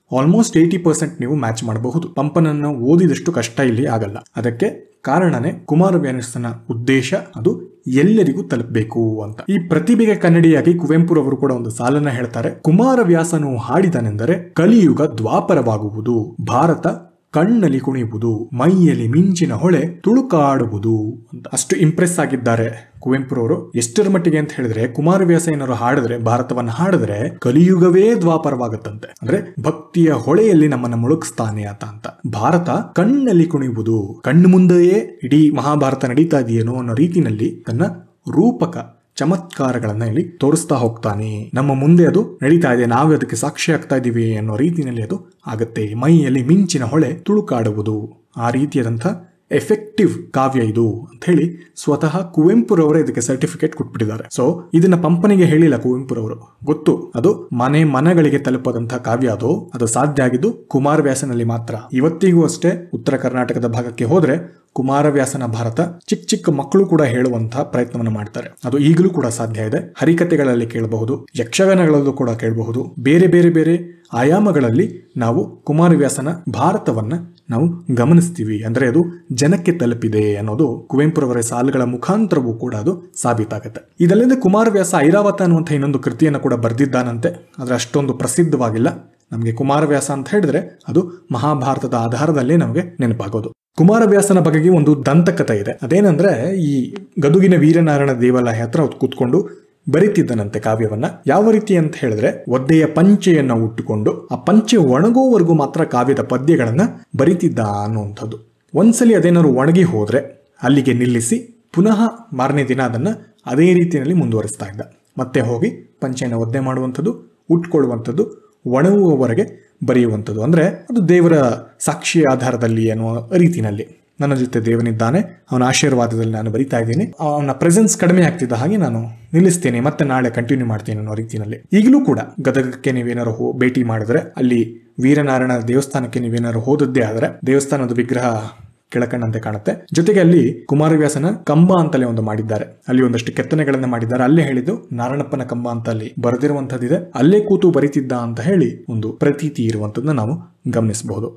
ಆಲ್ಮೋಸ್ಟ್ 80% ನೀವು ಮ್ಯಾಚ್ ಮಾಡಬಹುದು. ಪಂಪನನ್ನು ಓದಿದಷ್ಟು ಕಷ್ಟ ಇಲ್ಲಿ ಆಗಲ್ಲ. ಅದಕ್ಕೆ ಕಾರಣನೇ ಕುಮಾರವ್ಯಾಸನ ಉದ್ದೇಶ ಅದು ಎಲ್ಲರಿಗೂ ತಲುಪಬೇಕು ಅಂತ. ಈ ಪ್ರತಿಭೆಗೆ ಕನ್ನಡಿಯಾಗಿ ಕುವೆಂಪುರವರು ಕೂಡ ಒಂದು ಸಾಲನ್ನ ಹೇಳ್ತಾರೆ. ಕುಮಾರವ್ಯಾಸನು ಹಾಡಿದನೆಂದರೆ ಕಲಿಯುಗ ದ್ವಾಪರವಾಗುವುದು, ಭಾರತ ಕಣ್ಣಲ್ಲಿ ಕುಣಿಯುವುದು, ಮೈಯಲ್ಲಿ ಮಿಂಚಿನ ಹೊಳೆ ತುಳುಕಾಡುವುದು ಅಂತ. ಅಷ್ಟು ಇಂಪ್ರೆಸ್ ಆಗಿದ್ದಾರೆ ಕುವೆಂಪುರವರು. ಎಷ್ಟರ ಮಟ್ಟಿಗೆ ಅಂತ ಹೇಳಿದ್ರೆ, ಕುಮಾರವ್ಯಾಸ ಏನಾದ್ರು ಹಾಡಿದ್ರೆ, ಭಾರತವನ್ನ ಹಾಡಿದ್ರೆ ಕಲಿಯುಗವೇ ದ್ವಾಪರವಾಗುತ್ತಂತೆ. ಅಂದ್ರೆ ಭಕ್ತಿಯ ಹೊಳೆಯಲ್ಲಿ ನಮ್ಮನ್ನ ಮುಳುಗಿಸ್ತಾನೆ ಆತ ಅಂತ. ಭಾರತ ಕಣ್ಣಲ್ಲಿ ಕುಣಿಯುವುದು, ಕಣ್ಣು ಮುಂದೆಯೇ ಇಡೀ ಮಹಾಭಾರತ ನಡೀತಾ ಇದೆಯೇನೋ ಅನ್ನೋ ರೀತಿನಲ್ಲಿ ತನ್ನ ರೂಪಕ ಚಮತ್ಕಾರಗಳನ್ನ ಇಲ್ಲಿ ತೋರಿಸ್ತಾ ಹೋಗ್ತಾನೆ. ನಮ್ಮ ಮುಂದೆ ಅದು ನಡೀತಾ ಇದೆ, ನಾವೇ ಅದಕ್ಕೆ ಸಾಕ್ಷಿ ಆಗ್ತಾ ಇದೀವಿ ಅನ್ನೋ ರೀತಿಯಲ್ಲಿ ಅದು ಆಗುತ್ತೆ. ಮೈಯಲ್ಲಿ ಮಿಂಚಿನ ಹೊಳೆ ತುಳುಕಾಡುವುದು, ಆ ರೀತಿಯಾದಂಥ ಎಫೆಕ್ಟಿವ್ ಕಾವ್ಯ ಇದು ಅಂತ ಹೇಳಿ ಸ್ವತಃ ಕುವೆಂಪುರವರೇ ಇದಕ್ಕೆ ಸರ್ಟಿಫಿಕೇಟ್ ಕೊಟ್ಬಿಟ್ಟಿದ್ದಾರೆ. ಸೊ ಇದನ್ನ ಪಂಪನಿಗೆ ಹೇಳಿಲ್ಲ ಕುವೆಂಪುರವರು, ಗೊತ್ತು ಅದು ಮನೆಗಳಿಗೆ ತಲುಪದಂತಹ ಕಾವ್ಯ. ಅದು ಸಾಧ್ಯ ಆಗಿದ್ದು ಕುಮಾರವ್ಯಾಸನಲ್ಲಿ ಮಾತ್ರ. ಇವತ್ತಿಗೂ ಅಷ್ಟೇ ಉತ್ತರ ಕರ್ನಾಟಕದ ಭಾಗಕ್ಕೆ ಹೋದ್ರೆ ಕುಮಾರವ್ಯಾಸನ ಭಾರತ ಚಿಕ್ಕ ಮಕ್ಕಳು ಕೂಡ ಹೇಳುವಂತಹ ಪ್ರಯತ್ನವನ್ನು ಮಾಡ್ತಾರೆ. ಅದು ಈಗಲೂ ಕೂಡ ಸಾಧ್ಯ ಇದೆ. ಹರಿಕಥೆಗಳಲ್ಲಿ ಕೇಳಬಹುದು, ಯಕ್ಷಗಾನಗಳಲ್ಲೂ ಕೂಡ ಕೇಳಬಹುದು. ಬೇರೆ ಬೇರೆ ಬೇರೆ ಆಯಾಮಗಳಲ್ಲಿ ನಾವು ಕುಮಾರವ್ಯಾಸನ ಭಾರತವನ್ನ ನಾವು ಗಮನಿಸ್ತೀವಿ. ಅಂದ್ರೆ ಅದು ಜನಕ್ಕೆ ತಲುಪಿದೆ ಅನ್ನೋದು ಕುವೆಂಪುರವರ ಸಾಲುಗಳ ಮುಖಾಂತರವೂ ಕೂಡ ಅದು ಸಾಬೀತಾಗುತ್ತೆ. ಇದಲ್ಲದೆ ಕುಮಾರವ್ಯಾಸ ಐರಾವತ ಅನ್ನುವಂಥ ಇನ್ನೊಂದು ಕೃತಿಯನ್ನು ಕೂಡ ಬರೆದಿದ್ದಾನಂತೆ. ಆದ್ರೆ ಅಷ್ಟೊಂದು ಪ್ರಸಿದ್ಧವಾಗಿಲ್ಲ. ನಮಗೆ ಕುಮಾರವ್ಯಾಸ ಅಂತ ಹೇಳಿದ್ರೆ ಅದು ಮಹಾಭಾರತದ ಆಧಾರದಲ್ಲೇ ನಮಗೆ ನೆನಪಾಗೋದು. ಕುಮಾರವ್ಯಾಸನ ಬಗೆಗೆ ಒಂದು ದಂತಕಥೆ ಇದೆ. ಅದೇನಂದ್ರೆ, ಈ ಗದುಗಿನ ವೀರನಾರಾಯಣ ದೇವಾಲಯ ಹತ್ರ ಕೂತ್ಕೊಂಡು ಬರೀತಿದ್ದನಂತೆ ಕಾವ್ಯವನ್ನ. ಯಾವ ರೀತಿ ಅಂತ ಹೇಳಿದ್ರೆ, ಒದ್ದೆಯ ಪಂಚೆಯನ್ನ ಉಟ್ಟುಕೊಂಡು ಆ ಪಂಚೆ ಒಣಗೋವರೆಗೂ ಮಾತ್ರ ಕಾವ್ಯದ ಪದ್ಯಗಳನ್ನ ಬರೀತಿದ್ದ ಅನ್ನುವಂಥದ್ದು. ಒಂದ್ಸಲಿ ಅದೇನಾದ್ರು ಒಣಗಿ ಹೋದ್ರೆ ಅಲ್ಲಿಗೆ ನಿಲ್ಲಿಸಿ ಪುನಃ ಮಾರನೇ ದಿನ ಅದನ್ನ ಅದೇ ರೀತಿಯಲ್ಲಿ ಮುಂದುವರಿಸ್ತಾ ಇದ್ದ. ಮತ್ತೆ ಹೋಗಿ ಪಂಚೆಯನ್ನು ಒದ್ದೆ ಮಾಡುವಂಥದ್ದು, ಉಟ್ಕೊಳ್ಳುವಂಥದ್ದು, ಒಣಗುವವರೆಗೆ ಬರೆಯುವಂಥದ್ದು. ಅಂದ್ರೆ ಅದು ದೇವರ ಸಾಕ್ಷಿಯ ಆಧಾರದಲ್ಲಿ ಅನ್ನುವ ರೀತಿನಲ್ಲಿ, ನನ್ನ ಜೊತೆ ದೇವನಿದ್ದಾನೆ, ಅವನ ಆಶೀರ್ವಾದದಲ್ಲಿ ನಾನು ಬರಿತಾ ಇದ್ದೀನಿ, ಅವನ ಪ್ರೆಸೆನ್ಸ್ ಕಡಿಮೆ ಆಗ್ತಿದ್ದ ಹಾಗೆ ನಾನು ನಿಲ್ಲಿಸ್ತೇನೆ, ಮತ್ತೆ ನಾಳೆ ಕಂಟಿನ್ಯೂ ಮಾಡ್ತೇನೆ ಅನ್ನೋ ರೀತಿಯಲ್ಲಿ. ಈಗಲೂ ಕೂಡ ಗದಗಕ್ಕೆ ನೀವೇನಾರು ಭೇಟಿ ಮಾಡಿದ್ರೆ, ಅಲ್ಲಿ ವೀರನಾರಾಯಣ ದೇವಸ್ಥಾನಕ್ಕೆ ನೀವೇನಾರು ಹೋದದ್ದೇ ಆದ್ರೆ ದೇವಸ್ಥಾನದ ವಿಗ್ರಹ ಕೆಳಕಣ್ಣಂತೆ ಕಾಣುತ್ತೆ. ಜೊತೆಗೆ ಅಲ್ಲಿ ಕುಮಾರವ್ಯಾಸನ ಕಂಬ ಅಂತಲೇ ಒಂದು ಮಾಡಿದ್ದಾರೆ. ಅಲ್ಲಿ ಒಂದಷ್ಟು ಕೆತ್ತನೆಗಳನ್ನ ಮಾಡಿದ್ದಾರೆ. ಅಲ್ಲೇ ಹೇಳಿದ್ದು ನಾರಾಯಣಪ್ಪನ ಕಂಬ ಅಂತ ಅಲ್ಲಿ ಬರೆದಿರುವಂತದ್ದಿದೆ. ಅಲ್ಲೇ ಕೂತು ಬರೀತಿದ್ದ ಅಂತ ಹೇಳಿ ಒಂದು ಪ್ರತೀತಿ ಇರುವಂತದನ್ನ ನಾವು ಗಮನಿಸಬಹುದು.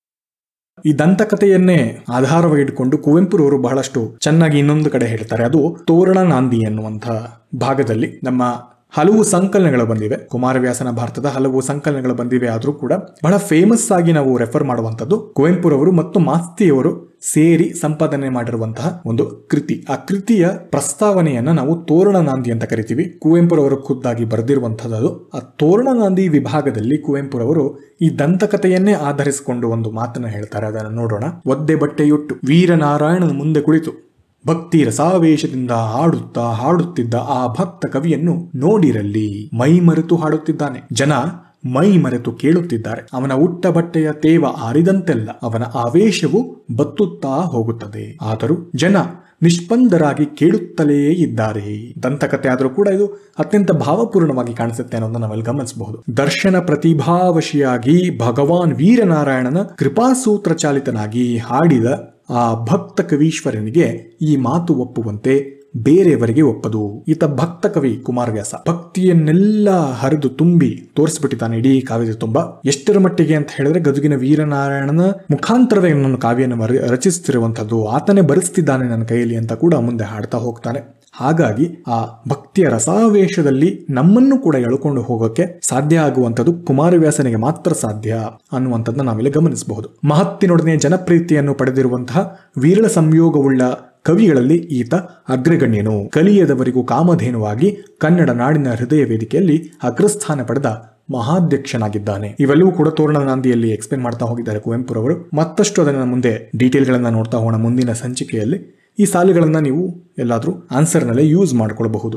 ಈ ದಂತಕಥೆಯನ್ನೇ ಆಧಾರವಾಗಿಟ್ಟುಕೊಂಡು ಕುವೆಂಪುರವರು ಬಹಳಷ್ಟು ಚೆನ್ನಾಗಿ ಇನ್ನೊಂದು ಕಡೆ ಹೇಳ್ತಾರೆ. ಅದು ತೋರಣ ನಾಂದಿ ಎನ್ನುವಂತಹ ಭಾಗದಲ್ಲಿ ನಮ್ಮ ಹಲವು ಸಂಕಲನಗಳು ಬಂದಿವೆ. ಕುಮಾರವ್ಯಾಸನ ಭಾರತದ ಹಲವು ಸಂಕಲನಗಳು ಬಂದಿವೆ. ಆದರೂ ಕೂಡ ಬಹಳ ಫೇಮಸ್ ಆಗಿ ನಾವು ರೆಫರ್ ಮಾಡುವಂಥದ್ದು ಕುವೆಂಪುರವರು ಮತ್ತು ಮಾಸ್ತಿಯವರು ಸೇರಿ ಸಂಪಾದನೆ ಮಾಡಿರುವಂತಹ ಒಂದು ಕೃತಿ. ಆ ಕೃತಿಯ ಪ್ರಸ್ತಾವನೆಯನ್ನ ನಾವು ತೋರಣ ನಾಂದಿ ಅಂತ ಕರಿತೀವಿ. ಕುವೆಂಪುರವರು ಖುದ್ದಾಗಿ ಬರೆದಿರುವಂತಹದ್ದು. ಆ ತೋರಣ ನಾಂದಿ ವಿಭಾಗದಲ್ಲಿ ಕುವೆಂಪುರವರು ಈ ದಂತಕಥೆಯನ್ನೇ ಆಧರಿಸಿಕೊಂಡು ಒಂದು ಮಾತನ್ನ ಹೇಳ್ತಾರೆ. ಅದನ್ನು ನೋಡೋಣ. ಒದ್ದೆ ಬಟ್ಟೆಯುಟ್ಟು ವೀರನಾರಾಯಣನ ಮುಂದೆ ಕುಳಿತು ಭಕ್ತಿ ರಸಾವೇಶದಿಂದ ಹಾಡುತ್ತಿದ್ದ ಆ ಭಕ್ತ ಕವಿಯನ್ನು ನೋಡಿರಲ್ಲಿ. ಮೈ ಮರೆತು ಹಾಡುತ್ತಿದ್ದಾನೆ. ಜನ ಮೈ ಮರೆತು ಕೇಳುತ್ತಿದ್ದಾರೆ. ಅವನ ಉಟ್ಟ ಬಟ್ಟೆಯ ತೇವ ಆರಿದಂತೆಲ್ಲ ಅವನ ಆವೇಶವು ಬತ್ತುತ್ತಾ ಹೋಗುತ್ತದೆ. ಆದರೂ ಜನ ನಿಷ್ಪಂದರಾಗಿ ಕೇಳುತ್ತಲೇ ಇದ್ದಾರೆ. ದಂತಕಥೆ ಆದರೂ ಕೂಡ ಇದು ಅತ್ಯಂತ ಭಾವಪೂರ್ಣವಾಗಿ ಕಾಣಿಸುತ್ತೆ ಅನ್ನೋದನ್ನ ನಾವೆಲ್ಲಿ ಗಮನಿಸಬಹುದು. ದರ್ಶನ ಪ್ರತಿಭಾವಶಿಯಾಗಿ ಭಗವಾನ್ ವೀರನಾರಾಯಣನ ಕೃಪಾಸೂತ್ರ ಚಾಲಿತನಾಗಿ ಹಾಡಿದ ಆ ಭಕ್ತ ಕವೀಶ್ವರನಿಗೆ ಈ ಮಾತು ಒಪ್ಪುವಂತೆ ಬೇರೆಯವರಿಗೆ ಒಪ್ಪದು. ಈತ ಭಕ್ತ ಕವಿ ಕುಮಾರವ್ಯಾಸ ಭಕ್ತಿಯನ್ನೆಲ್ಲ ಹರಿದು ತುಂಬಿ ತೋರಿಸ್ಬಿಟ್ಟಿದ್ದಾನೆ ಇಡೀ ಕಾವ್ಯದ ತುಂಬ. ಎಷ್ಟರ ಮಟ್ಟಿಗೆ ಅಂತ ಹೇಳಿದ್ರೆ, ಗದುಗಿನ ವೀರನಾರಾಯಣನ ಮುಖಾಂತರವೇ ನನ್ನ ಕಾವ್ಯನ ರಚಿಸುತ್ತಿರುವಂತದ್ದು, ಆತನೇ ಬರೆಸ್ತಿದ್ದಾನೆ ನನ್ನ ಕೈಯಲ್ಲಿ ಅಂತ ಕೂಡ ಮುಂದೆ ಹಾಡ್ತಾ ಹೋಗ್ತಾನೆ. ಹಾಗಾಗಿ ಆ ಭಕ್ತಿಯ ರಸಾವೇಶದಲ್ಲಿ ನಮ್ಮನ್ನು ಕೂಡ ಎಳ್ಕೊಂಡು ಹೋಗೋಕೆ ಸಾಧ್ಯ ಆಗುವಂಥದ್ದು ಕುಮಾರವ್ಯಾಸನಿಗೆ ಮಾತ್ರ ಸಾಧ್ಯ ಅನ್ನುವಂಥದ್ದನ್ನ ನಾವಿಲ್ಲಿ ಗಮನಿಸಬಹುದು. ಮಹತ್ತಿನೊಡನೆ ಜನಪ್ರೀತಿಯನ್ನು ಪಡೆದಿರುವಂತಹ ವಿರಳ ಸಂಯೋಗವುಳ್ಳ ಕವಿಗಳಲ್ಲಿ ಈತ ಅಗ್ರಗಣ್ಯನು. ಕಲಿಯದವರಿಗೂ ಕಾಮಧೇನುವಾಗಿ ಕನ್ನಡ ನಾಡಿನ ಹೃದಯ ವೇದಿಕೆಯಲ್ಲಿ ಅಗ್ರಸ್ಥಾನ ಪಡೆದ ಮಹಾಧ್ಯಕ್ಷನಾಗಿದ್ದಾನೆ. ಇವೆಲ್ಲವೂ ಕೂಡ ತೋರಣ ನಾಂದಿಯಲ್ಲಿ ಎಕ್ಸ್ಪ್ಲೇನ್ ಮಾಡ್ತಾ ಹೋಗಿದ್ದಾರೆ ಕುವೆಂಪುರವರು. ಮತ್ತಷ್ಟು ಅದನ್ನ ಮುಂದೆ ಡೀಟೇಲ್ ಗಳನ್ನ ನೋಡ್ತಾ ಹೋಗೋಣ ಮುಂದಿನ ಸಂಚಿಕೆಯಲ್ಲಿ. ಈ ಸಾಲುಗಳನ್ನ ನೀವು ಎಲ್ಲಾದ್ರೂ ಆನ್ಸರ್ನಲ್ಲೇ ಯೂಸ್ ಮಾಡ್ಕೊಳ್ಬಹುದು.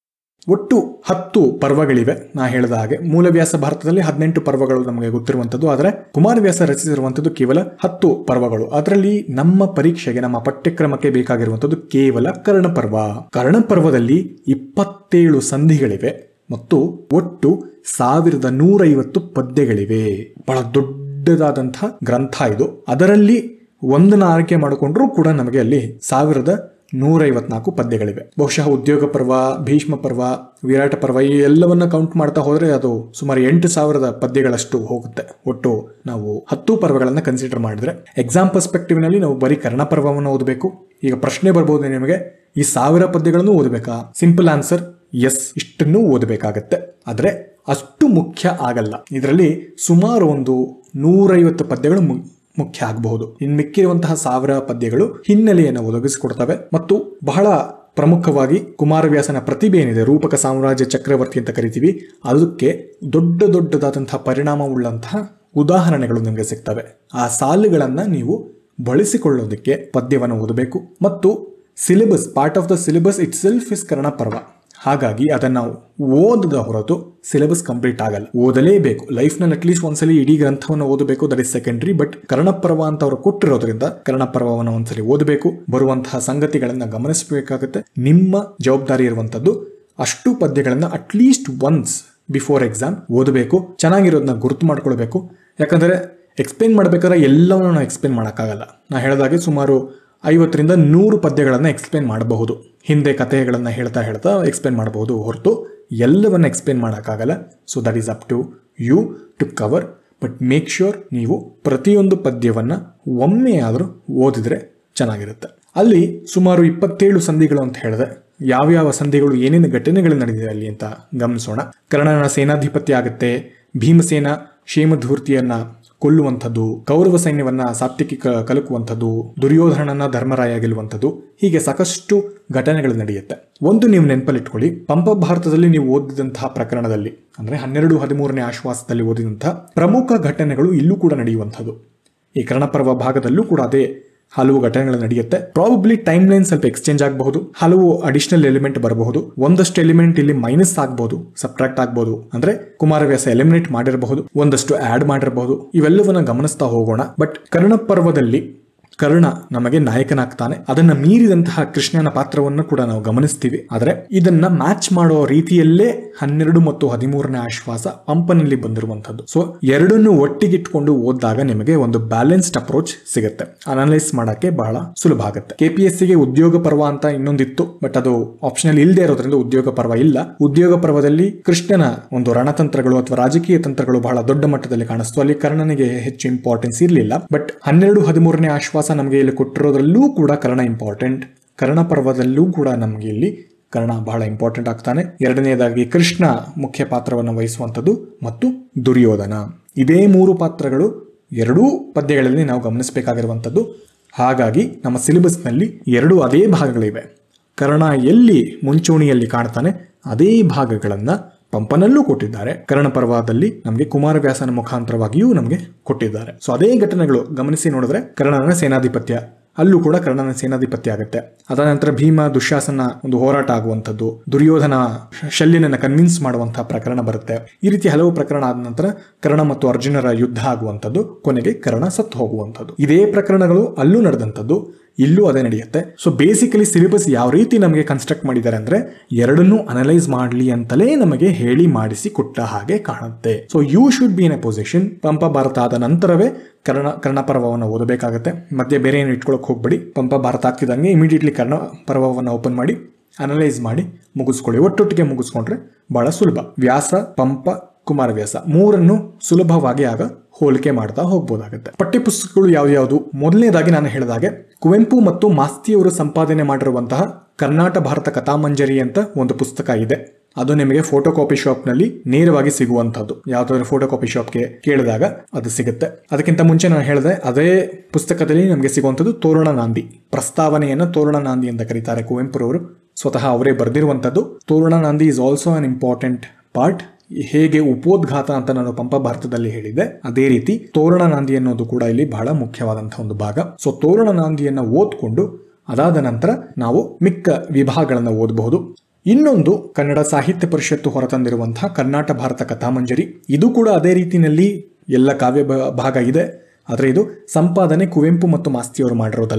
ಒಟ್ಟು 10 ಪರ್ವಗಳಿವೆ. ನಾ ಹೇಳಿದ ಹಾಗೆ ಮೂಲವ್ಯಾಸ ಭಾರತದಲ್ಲಿ 18 ಪರ್ವಗಳು ನಮಗೆ ಗೊತ್ತಿರುವಂತದ್ದು. ಆದರೆ ಕುಮಾರವ್ಯಾಸ ರಚಿಸಿರುವಂತದ್ದು ಕೇವಲ 10 ಪರ್ವಗಳು. ಅದರಲ್ಲಿ ನಮ್ಮ ಪರೀಕ್ಷೆಗೆ, ನಮ್ಮ ಪಠ್ಯಕ್ರಮಕ್ಕೆ ಬೇಕಾಗಿರುವಂತದ್ದು ಕೇವಲ ಕರ್ಣಪರ್ವ. ಕರ್ಣಪರ್ವದಲ್ಲಿ 27 ಸಂಧಿಗಳಿವೆ ಮತ್ತು ಒಟ್ಟು 1150 ಪದ್ಯಗಳಿವೆ. ಬಹಳ ದೊಡ್ಡದಾದಂತಹ ಗ್ರಂಥ ಇದು. ಅದರಲ್ಲಿ ಒಂದನ್ನು ಆಯ್ಕೆ ಮಾಡಿಕೊಂಡ್ರೂ ಕೂಡ ನಮಗೆ ಅಲ್ಲಿ 1150 154 ಪದ್ಯಗಳಿವೆ. ಬಹುಶಃ ಉದ್ಯೋಗ ಪರ್ವ, ಭೀಷ್ಮ ಪರ್ವ, ವಿರಾಟ ಪರ್ವ ಈ ಎಲ್ಲವನ್ನ ಕೌಂಟ್ ಮಾಡ್ತಾ ಹೋದ್ರೆ ಅದು ಸುಮಾರು 8,000 ಪದ್ಯಗಳಷ್ಟು ಹೋಗುತ್ತೆ. ಒಟ್ಟು ನಾವು 10 ಪರ್ವಗಳನ್ನ ಕನ್ಸಿಡರ್ ಮಾಡಿದ್ರೆ ಎಕ್ಸಾಮ್ ಪರ್ಸ್ಪೆಕ್ಟಿವ್ ನಲ್ಲಿ ನಾವು ಬರೀ ಕರ್ಣ ಪರ್ವವನ್ನು ಓದಬೇಕು. ಈಗ ಪ್ರಶ್ನೆ ಬರ್ಬೋದು ನಿಮಗೆ, ಈ 1000 ಪದ್ಯಗಳನ್ನು ಓದಬೇಕಾ? ಸಿಂಪಲ್ ಆನ್ಸರ್ ಎಸ್, ಇಷ್ಟನ್ನು ಓದಬೇಕಾಗತ್ತೆ. ಆದ್ರೆ ಅಷ್ಟು ಮುಖ್ಯ ಆಗಲ್ಲ. ಇದರಲ್ಲಿ ಸುಮಾರು ಒಂದು 150 ಪದ್ಯಗಳು ಮುಖ್ಯ ಆಗಬಹುದು. ಇನ್ನು ಮಿಕ್ಕಿರುವಂತಹ 1000 ಪದ್ಯಗಳು ಹಿನ್ನೆಲೆಯನ್ನು ಒದಗಿಸಿಕೊಡ್ತವೆ ಮತ್ತು ಬಹಳ ಪ್ರಮುಖವಾಗಿ ಕುಮಾರವ್ಯಾಸನ ಪ್ರತಿಭೆ ಏನಿದೆ, ರೂಪಕ ಸಾಮ್ರಾಜ್ಯ ಚಕ್ರವರ್ತಿ ಅಂತ ಕರಿತೀವಿ, ಅದಕ್ಕೆ ದೊಡ್ಡದಾದಂತಹ ಪರಿಣಾಮವುಳ್ಳಂತಹ ಉದಾಹರಣೆಗಳು ನಿಮಗೆ ಸಿಗ್ತವೆ. ಆ ಸಾಲುಗಳನ್ನ ನೀವು ಬಳಸಿಕೊಳ್ಳೋದಕ್ಕೆ ಪದ್ಯವನ್ನು ಓದಬೇಕು. ಮತ್ತು syllabus, part of the syllabus itself is Karna Parva. ಹಾಗಾಗಿ ಅದನ್ನ ಓದದ ಹೊರತು ಸಿಲೆಬಸ್ ಕಂಪ್ಲೀಟ್ ಆಗಲ್ಲ, ಓದಲೇಬೇಕು. ಲೈಫ್ ನಲ್ಲಿ ಅಟ್ಲೀಸ್ಟ್ ಒಂದ್ಸಲಿ ಇಡೀ ಗ್ರಂಥವನ್ನು ಓದಬೇಕು, that is secondary. But Karnaparva ಅಂತ ಅವರು ಕೊಟ್ಟಿರೋದ್ರಿಂದ ಕರ್ಣಪರ್ವವನ್ನು ಒಂದ್ಸಲಿ ಓದಬೇಕು, ಬರುವಂತಹ ಸಂಗತಿಗಳನ್ನ ಗಮನಿಸಬೇಕಾಗುತ್ತೆ. ನಿಮ್ಮ ಜವಾಬ್ದಾರಿ ಇರುವಂತದ್ದು ಅಷ್ಟು ಪದ್ಯಗಳನ್ನ ಅಟ್ಲೀಸ್ಟ್ ಒನ್ಸ್ ಬಿಫೋರ್ ಎಕ್ಸಾಮ್ ಓದಬೇಕು, ಚೆನ್ನಾಗಿರೋದನ್ನ ಗುರುತು ಮಾಡ್ಕೊಳ್ಬೇಕು. ಯಾಕಂದ್ರೆ ಎಕ್ಸ್ಪ್ಲೇನ್ ಮಾಡ್ಬೇಕಾದ್ರೆ ಎಲ್ಲವನ್ನೂ ನಾವು ಎಕ್ಸ್ಪ್ಲೇನ್ ಮಾಡೋಕ್ಕಾಗಲ್ಲ. ನಾ ಹೇಳಿದಾಗೆ ಸುಮಾರು 50ರಿಂದ 100 ಪದ್ಯಗಳನ್ನು ಎಕ್ಸ್ಪ್ಲೇನ್ ಮಾಡಬಹುದು. ಹಿಂದೆ ಕಥೆಗಳನ್ನು ಹೇಳ್ತಾ ಎಕ್ಸ್ಪ್ಲೇನ್ ಮಾಡಬಹುದು ಹೊರತು ಎಲ್ಲವನ್ನ ಎಕ್ಸ್ಪ್ಲೇನ್ ಮಾಡೋಕ್ಕಾಗಲ್ಲ. So that is up to you to cover. But make sure ನೀವು ಪ್ರತಿಯೊಂದು ಪದ್ಯವನ್ನು ಒಮ್ಮೆ ಆದರೂ ಓದಿದ್ರೆ ಚೆನ್ನಾಗಿರುತ್ತೆ. ಅಲ್ಲಿ ಸುಮಾರು 27 ಸಂಧಿಗಳು ಅಂತ ಹೇಳಿದೆ. ಯಾವ್ಯಾವ ಸಂಧಿಗಳು, ಏನೇನು ಘಟನೆಗಳು ನಡೆದಿದೆ ಅಲ್ಲಿ ಅಂತ ಗಮನಿಸೋಣ. ಕರ್ಣನ ಸೇನಾಧಿಪತ್ಯ ಆಗುತ್ತೆ, ಭೀಮಸೇನ ಕ್ಷೇಮಧೂರ್ತಿಯನ್ನ ಕೊಲ್ಲುವಂಥದ್ದು, ಕೌರವ ಸೈನ್ಯವನ್ನ ಸಾತ್ವಿಕಿ ಕಲಕುವಂಥದ್ದು, ದುರ್ಯೋಧನನ ಧರ್ಮರಾಯ ಗೆಲ್ಲುವಂಥದ್ದು, ಹೀಗೆ ಸಾಕಷ್ಟು ಘಟನೆಗಳು ನಡೆಯುತ್ತೆ. ಒಂದು ನೀವು ನೆನಪಲ್ಲಿಟ್ಕೊಳ್ಳಿ, ಪಂಪ ಭಾರತದಲ್ಲಿ ನೀವು ಓದಿದಂತಹ ಪ್ರಕರಣದಲ್ಲಿ ಅಂದ್ರೆ 12-13ನೇ ಆಶ್ವಾಸದಲ್ಲಿ ಓದಿದಂತಹ ಪ್ರಮುಖ ಘಟನೆಗಳು ಇಲ್ಲೂ ಕೂಡ ನಡೆಯುವಂಥದ್ದು. ಈ ಕರ್ಣಪರ್ವ ಭಾಗದಲ್ಲೂ ಕೂಡ ಅದೇ ಹಲವು ಘಟನೆಗಳು ನಡೆಯುತ್ತೆ. ಪ್ರಾಬಬ್ಲಿ ಟೈಮ್ ಲೈನ್ ಸ್ವಲ್ಪ ಎಕ್ಸ್ಚೇಂಜ್ ಆಗಬಹುದು, ಹಲವು ಅಡಿಷನಲ್ ಎಲಿಮೆಂಟ್ ಬರಬಹುದು, ಒಂದಷ್ಟು ಎಲಿಮೆಂಟ್ ಇಲ್ಲಿ ಮೈನಸ್ ಆಗಬಹುದು, ಸಬ್ಟ್ರಾಕ್ಟ್ ಆಗಬಹುದು. ಅಂದ್ರೆ ಕುಮಾರವ್ಯಾಸ ಎಲಿಮಿನೇಟ್ ಮಾಡಿರಬಹುದು, ಒಂದಷ್ಟು ಆಡ್ ಮಾಡಿರಬಹುದು. ಇವೆಲ್ಲವನ್ನ ಗಮನಿಸ್ತಾ ಹೋಗೋಣ. ಬಟ್ ಕರ್ಣಪರ್ವದಲ್ಲಿ ಕರ್ಣ ನಮಗೆ ನಾಯಕನಾಗ್ತಾನೆ. ಅದನ್ನ ಮೀರಿದಂತಹ ಕೃಷ್ಣನ ಪಾತ್ರವನ್ನು ಕೂಡ ನಾವು ಗಮನಿಸ್ತೀವಿ. ಆದ್ರೆ ಇದನ್ನ ಮ್ಯಾಚ್ ಮಾಡೋ ರೀತಿಯಲ್ಲೇ 12 ಮತ್ತು 13ನೇ ಆಶ್ವಾಸ ಪಂಪನಲ್ಲಿ ಬಂದಿರುವಂತದ್ದು. ಸೊ ಎರಡನ್ನು ಒಟ್ಟಿಗಿಟ್ಕೊಂಡು ಓದಿದಾಗ ನಿಮಗೆ ಒಂದು ಬ್ಯಾಲೆನ್ಸ್ಡ್ ಅಪ್ರೋಚ್ ಸಿಗುತ್ತೆ. ಅನಲೈಸ್ ಮಾಡಕ್ಕೆ ಬಹಳ ಸುಲಭ ಆಗುತ್ತೆ. ಕೆಪಿಎಸ್ಸಿಗೆ ಉದ್ಯೋಗ ಪರ್ವ ಅಂತ ಇನ್ನೊಂದಿತ್ತು, ಬಟ್ ಅದು ಆಪ್ಷನಲ್ ಇಲ್ಲದೆ ಇರೋದ್ರಿಂದ ಉದ್ಯೋಗ ಪರ್ವ ಇಲ್ಲ. ಉದ್ಯೋಗ ಪರ್ವದಲ್ಲಿ ಕೃಷ್ಣನ ಒಂದು ರಣತಂತ್ರಗಳು ಅಥವಾ ರಾಜಕೀಯ ತಂತ್ರಗಳು ಬಹಳ ದೊಡ್ಡ ಮಟ್ಟದಲ್ಲಿ ಕಾಣಿಸ್ತು. ಅಲ್ಲಿ ಕರ್ಣನಿಗೆ ಹೆಚ್ಚು ಇಂಪಾರ್ಟೆನ್ಸ್ ಇರಲಿಲ್ಲ. ಬಟ್ 12-13ನೇ ಆಶ್ವಾಸ ನಮಗೆ ಇಲ್ಲಿ ಕೊಟ್ಟಿರೋದ್ರಲ್ಲೂ ಕೂಡ ಕರ್ಣ ಇಂಪಾರ್ಟೆಂಟ್. ಕರ್ಣ ಪರ್ವದಲ್ಲೂ ಕೂಡ ನಮಗೆ ಇಲ್ಲಿ ಕರ್ಣ ಬಹಳ ಇಂಪಾರ್ಟೆಂಟ್ ಆಗ್ತಾನೆ. ಎರಡನೇದಾಗಿ ಕೃಷ್ಣ ಮುಖ್ಯ ಪಾತ್ರವನ್ನು ವಹಿಸುವಂಥದ್ದು ಮತ್ತು ದುರ್ಯೋಧನ. ಇದೇ 3 ಪಾತ್ರಗಳು ಎರಡೂ ಪದ್ಯಗಳಲ್ಲಿ ನಾವು ಗಮನಿಸಬೇಕಾಗಿರುವಂಥದ್ದು. ಹಾಗಾಗಿ ನಮ್ಮ ಸಿಲೆಬಸ್ನಲ್ಲಿ 2 ಅದೇ ಭಾಗಗಳಿವೆ. ಕರ್ಣ ಎಲ್ಲಿ ಮುಂಚೂಣಿಯಲ್ಲಿ ಕಾಣ್ತಾನೆ ಅದೇ ಭಾಗಗಳನ್ನ ಪಂಪನಲ್ಲೂ ಕೊಟ್ಟಿದ್ದಾರೆ. ಕರ್ಣಪರ್ವದಲ್ಲಿ ನಮಗೆ ಕುಮಾರವ್ಯಾಸನ ಮುಖಾಂತರವಾಗಿಯೂ ನಮಗೆ ಕೊಟ್ಟಿದ್ದಾರೆ. ಸೊ ಅದೇ ಘಟನೆಗಳು ಗಮನಿಸಿ ನೋಡಿದ್ರೆ ಕರ್ಣನ ಸೇನಾಧಿಪತ್ಯ, ಅಲ್ಲೂ ಕೂಡ ಕರ್ಣನ ಸೇನಾಧಿಪತ್ಯ ಆಗುತ್ತೆ. ಅದ ನಂತರ ಭೀಮ ದುಶ್ಯಾಸನ ಒಂದು ಹೋರಾಟ ಆಗುವಂಥದ್ದು, ದುರ್ಯೋಧನ ಶಲ್ಯನನ್ನ ಕನ್ವಿನ್ಸ್ ಮಾಡುವಂತಹ ಪ್ರಕರಣ ಬರುತ್ತೆ. ಈ ರೀತಿ ಹಲವು ಪ್ರಕರಣ ಆದ ನಂತರ ಕರ್ಣ ಮತ್ತು ಅರ್ಜುನರ ಯುದ್ಧ ಆಗುವಂಥದ್ದು, ಕೊನೆಗೆ ಕರ್ಣ ಸತ್ತು ಹೋಗುವಂಥದ್ದು. ಇದೇ ಪ್ರಕರಣಗಳು ಅಲ್ಲೂ ನಡೆದಂಥದ್ದು, ಇಲ್ಲೂ ಅದೇ ನಡೆಯುತ್ತೆ. ಸೊ ಬೇಸಿಕಲಿ ಸಿಲೆಬಸ್ ಯಾವ ರೀತಿ ನಮಗೆ ಕನ್ಸ್ಟ್ರಕ್ಟ್ ಮಾಡಿದ್ದಾರೆ ಅಂದ್ರೆ ಎರಡನ್ನೂ ಅನಲೈಸ್ ಮಾಡಲಿ ಅಂತಲೇ ನಮಗೆ ಹೇಳಿ ಮಾಡಿಸಿ ಕೊಟ್ಟ ಹಾಗೆ ಕಾಣುತ್ತೆ. So you should be in a position. Pampa Bharata ಆದ ನಂತರವೇ ಕರ್ಣಪರ್ವವನ್ನು ಓದಬೇಕಾಗತ್ತೆ. ಮಧ್ಯೆ ಬೇರೆ ಏನು ಇಟ್ಕೊಳಕ್ ಹೋಗ್ಬೇಡಿ. ಪಂಪ ಭಾರತ ಆಗ್ತಿದ್ದಂಗೆ ಇಮಿಡಿಯೇಟ್ಲಿ ಕರ್ಣಪರ್ವವನ್ನು ಓಪನ್ ಮಾಡಿ ಅನಲೈಸ್ ಮಾಡಿ ಮುಗಿಸ್ಕೊಳ್ಳಿ. ಒಟ್ಟೊಟ್ಟಿಗೆ ಮುಗಿಸ್ಕೊಂಡ್ರೆ ಬಹಳ ಸುಲಭ. ವ್ಯಾಸ, ಪಂಪ, ಕುಮಾರವ್ಯಾಸ 3 ಸುಲಭವಾಗಿ ಆಗ ಹೋಲಿಕೆ ಮಾಡ್ತಾ ಹೋಗ್ಬೋದಾಗುತ್ತೆ. ಪಠ್ಯಪುಸ್ತಕಗಳು ಯಾವ್ಯಾವುದು? ಮೊದಲನೇದಾಗಿ ನಾನು ಹೇಳಿದಾಗೆ ಕುವೆಂಪು ಮತ್ತು ಮಾಸ್ತಿಯವರು ಸಂಪಾದನೆ ಮಾಡಿರುವಂತಹ ಕರ್ನಾಟ ಭಾರತ ಕಥಾಮಂಜರಿ ಅಂತ ಒಂದು ಪುಸ್ತಕ ಇದೆ. ಅದು ನಿಮಗೆ ಫೋಟೋ ಕಾಪಿ ಶಾಪ್ ನಲ್ಲಿ ನೇರವಾಗಿ ಸಿಗುವಂತದ್ದು. ಯಾವ್ದಾದ್ರು ಫೋಟೋ ಕಾಪಿ ಶಾಪ್ಗೆ ಕೇಳಿದಾಗ ಅದು ಸಿಗುತ್ತೆ. ಅದಕ್ಕಿಂತ ಮುಂಚೆ ನಾನು ಹೇಳಿದೆ, ಅದೇ ಪುಸ್ತಕದಲ್ಲಿ ನಮಗೆ ಸಿಗುವಂತದ್ದು ತೋರಣ ನಾಂದಿ. ಪ್ರಸ್ತಾವನೆಯನ್ನ ತೋರಣ ನಾಂದಿ ಅಂತ ಕರೀತಾರೆ ಕುವೆಂಪುರವರು. ಸ್ವತಃ ಅವರೇ ಬರೆದಿರುವಂತದ್ದು. ತೋರಣ ನಾಂದಿ is also an important part. ಹೇಗೆ ಉಪೋದ್ಘಾತ ಅಂತ ನಾನು ಪಂಪ ಭಾರತದಲ್ಲಿ ಹೇಳಿದ್ದೆ, ಅದೇ ರೀತಿ ತೋರಣ ನಾಂದಿ ಅನ್ನೋದು ಕೂಡ ಇಲ್ಲಿ ಬಹಳ ಮುಖ್ಯವಾದಂತಹ ಒಂದು ಭಾಗ. ಸೊ ತೋರಣ ನಾಂದಿಯನ್ನ ಓದ್ಕೊಂಡು ಅದಾದ ನಂತರ ನಾವು ಮಿಕ್ಕ ವಿಭಾಗಗಳನ್ನು ಓದಬಹುದು. ಇನ್ನೊಂದು ಕನ್ನಡ ಸಾಹಿತ್ಯ ಪರಿಷತ್ತು ಹೊರತಂದಿರುವಂತಹ ಕರ್ನಾಟ ಭಾರತ ಕಥಾಮಂಜರಿ. ಇದು ಕೂಡ ಅದೇ ರೀತಿಯಲ್ಲಿ ಎಲ್ಲ ಕಾವ್ಯ ಭಾಗ ಇದೆ. ಆದರೆ ಇದು ಸಂಪಾದನೆ ಕುವೆಂಪು ಮತ್ತು ಮಾಸ್ತಿಯವರು ಮಾಡಿರೋದಲ್ಲ.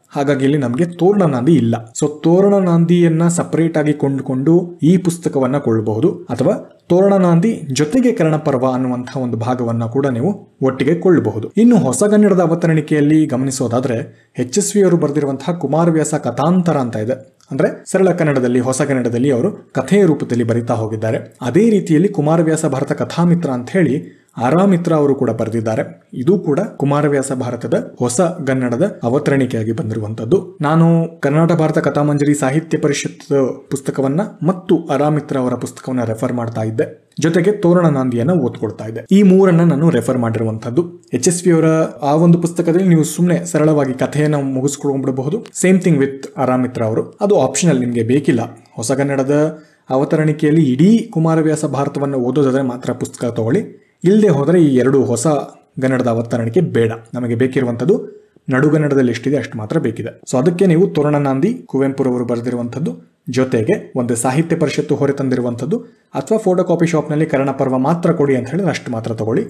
ಹಾಗಾಗಿ ಇಲ್ಲಿ ನಮಗೆ ತೋರಣ ನಾಂದಿ ಇಲ್ಲ. ಸೊ ತೋರಣ ನಾಂದಿಯನ್ನ ಸಪರೇಟ್ ಆಗಿ ಕೊಂಡುಕೊಂಡು ಈ ಪುಸ್ತಕವನ್ನ ಕೊಳ್ಳಬಹುದು, ಅಥವಾ ತೋರಣ ನಾಂದಿ ಜೊತೆಗೆ ಕರ್ಣಪರ್ವ ಅನ್ನುವಂತಹ ಒಂದು ಭಾಗವನ್ನ ಕೂಡ ನೀವು ಒಟ್ಟಿಗೆ ಕೊಳ್ಳಬಹುದು. ಇನ್ನು ಹೊಸಗನ್ನಡದ ಅವತರಣಿಕೆಯಲ್ಲಿ ಗಮನಿಸೋದಾದ್ರೆ HSV ಅವರು ಬರೆದಿರುವಂತಹ ಕುಮಾರವ್ಯಾಸ ಕಥಾಂತರ ಅಂತ ಇದೆ. ಅಂದ್ರೆ ಸರಳ ಕನ್ನಡದಲ್ಲಿ, ಹೊಸಗನ್ನಡದಲ್ಲಿ ಅವರು ಕಥೆಯ ರೂಪದಲ್ಲಿ ಬರಿತಾ ಹೋಗಿದ್ದಾರೆ. ಅದೇ ರೀತಿಯಲ್ಲಿ ಕುಮಾರವ್ಯಾಸ ಭಾರತ ಕಥಾಮಿತ್ರ ಅಂತ ಹೇಳಿ ಆರಾಮಿತ್ರ ಅವರು ಕೂಡ ಬರೆದಿದ್ದಾರೆ. ಇದು ಕೂಡ ಕುಮಾರವ್ಯಾಸ ಭಾರತದ ಹೊಸಗನ್ನಡದ ಅವತರಣಿಕೆಯಾಗಿ ಬಂದಿರುವಂತದ್ದು. ನಾನು ಕರ್ನಾಟಕ ಭಾರತ ಕಥಾಮಂಜರಿ ಸಾಹಿತ್ಯ ಪರಿಷತ್ ಪುಸ್ತಕವನ್ನ ಮತ್ತು ಆರಾಮಿತ್ರ ಅವರ ಪುಸ್ತಕವನ್ನ ರೆಫರ್ ಮಾಡ್ತಾ ಇದ್ದೆ, ಜೊತೆಗೆ ತೋರಣ ನಾಂದಿಯನ್ನ ಓದ್ಕೊಳ್ತಾ ಇದ್ದೆ. ಈ ಮೂರನ್ನ ನಾನು ರೆಫರ್ ಮಾಡಿರುವಂತದ್ದು. HSV ಅವರ ಆ ಒಂದು ಪುಸ್ತಕದಲ್ಲಿ ನೀವು ಸುಮ್ಮನೆ ಸರಳವಾಗಿ ಕಥೆಯನ್ನ ಮುಗಿಸ್ಕೊಂಡ್ಬಿಡಬಹುದು. ಸೇಮ್ ಥಿಂಗ್ ವಿತ್ ಆರಾಮಿತ್ರ ಅವರು, ಅದು ಆಪ್ಷನಲ್, ನಿಮಗೆ ಬೇಕಿಲ್ಲ. ಹೊಸಗನ್ನಡದ ಅವತರಣಿಕೆಯಲ್ಲಿ ಇಡೀ ಕುಮಾರವ್ಯಾಸ ಭಾರತವನ್ನು ಓದೋದಾದ್ರೆ ಮಾತ್ರ ಪುಸ್ತಕ ತಗೊಳ್ಳಿ, ಇಲ್ಲದೆ ಹೋದರೆ ಈ ಎರಡು ಹೊಸ ಗನ್ನಡದ ಅವತರಣಿಕೆ ಬೇಡ. ನಮಗೆ ಬೇಕಿರುವಂಥದ್ದು ನಡುಗನ್ನಡದಲ್ಲಿ ಎಷ್ಟಿದೆ ಅಷ್ಟು ಮಾತ್ರ ಬೇಕಿದೆ. ಸೊ ಅದಕ್ಕೆ ನೀವು ತೋರಣ ನಾಂದಿ ಕುವೆಂಪುರವರು ಬರೆದಿರುವಂಥದ್ದು ಜೊತೆಗೆ ಒಂದು ಸಾಹಿತ್ಯ ಪರಿಷತ್ತು ಹೊರೆ ತಂದಿರುವಂಥದ್ದು, ಅಥವಾ ಫೋಟೋ ಕಾಪಿ ಶಾಪ್ನಲ್ಲಿ ಕರ್ಣಪರ್ವ ಮಾತ್ರ ಕೊಡಿ ಅಂತ ಹೇಳಿದ್ರೆ ಅಷ್ಟು ಮಾತ್ರ ತಗೊಳ್ಳಿ.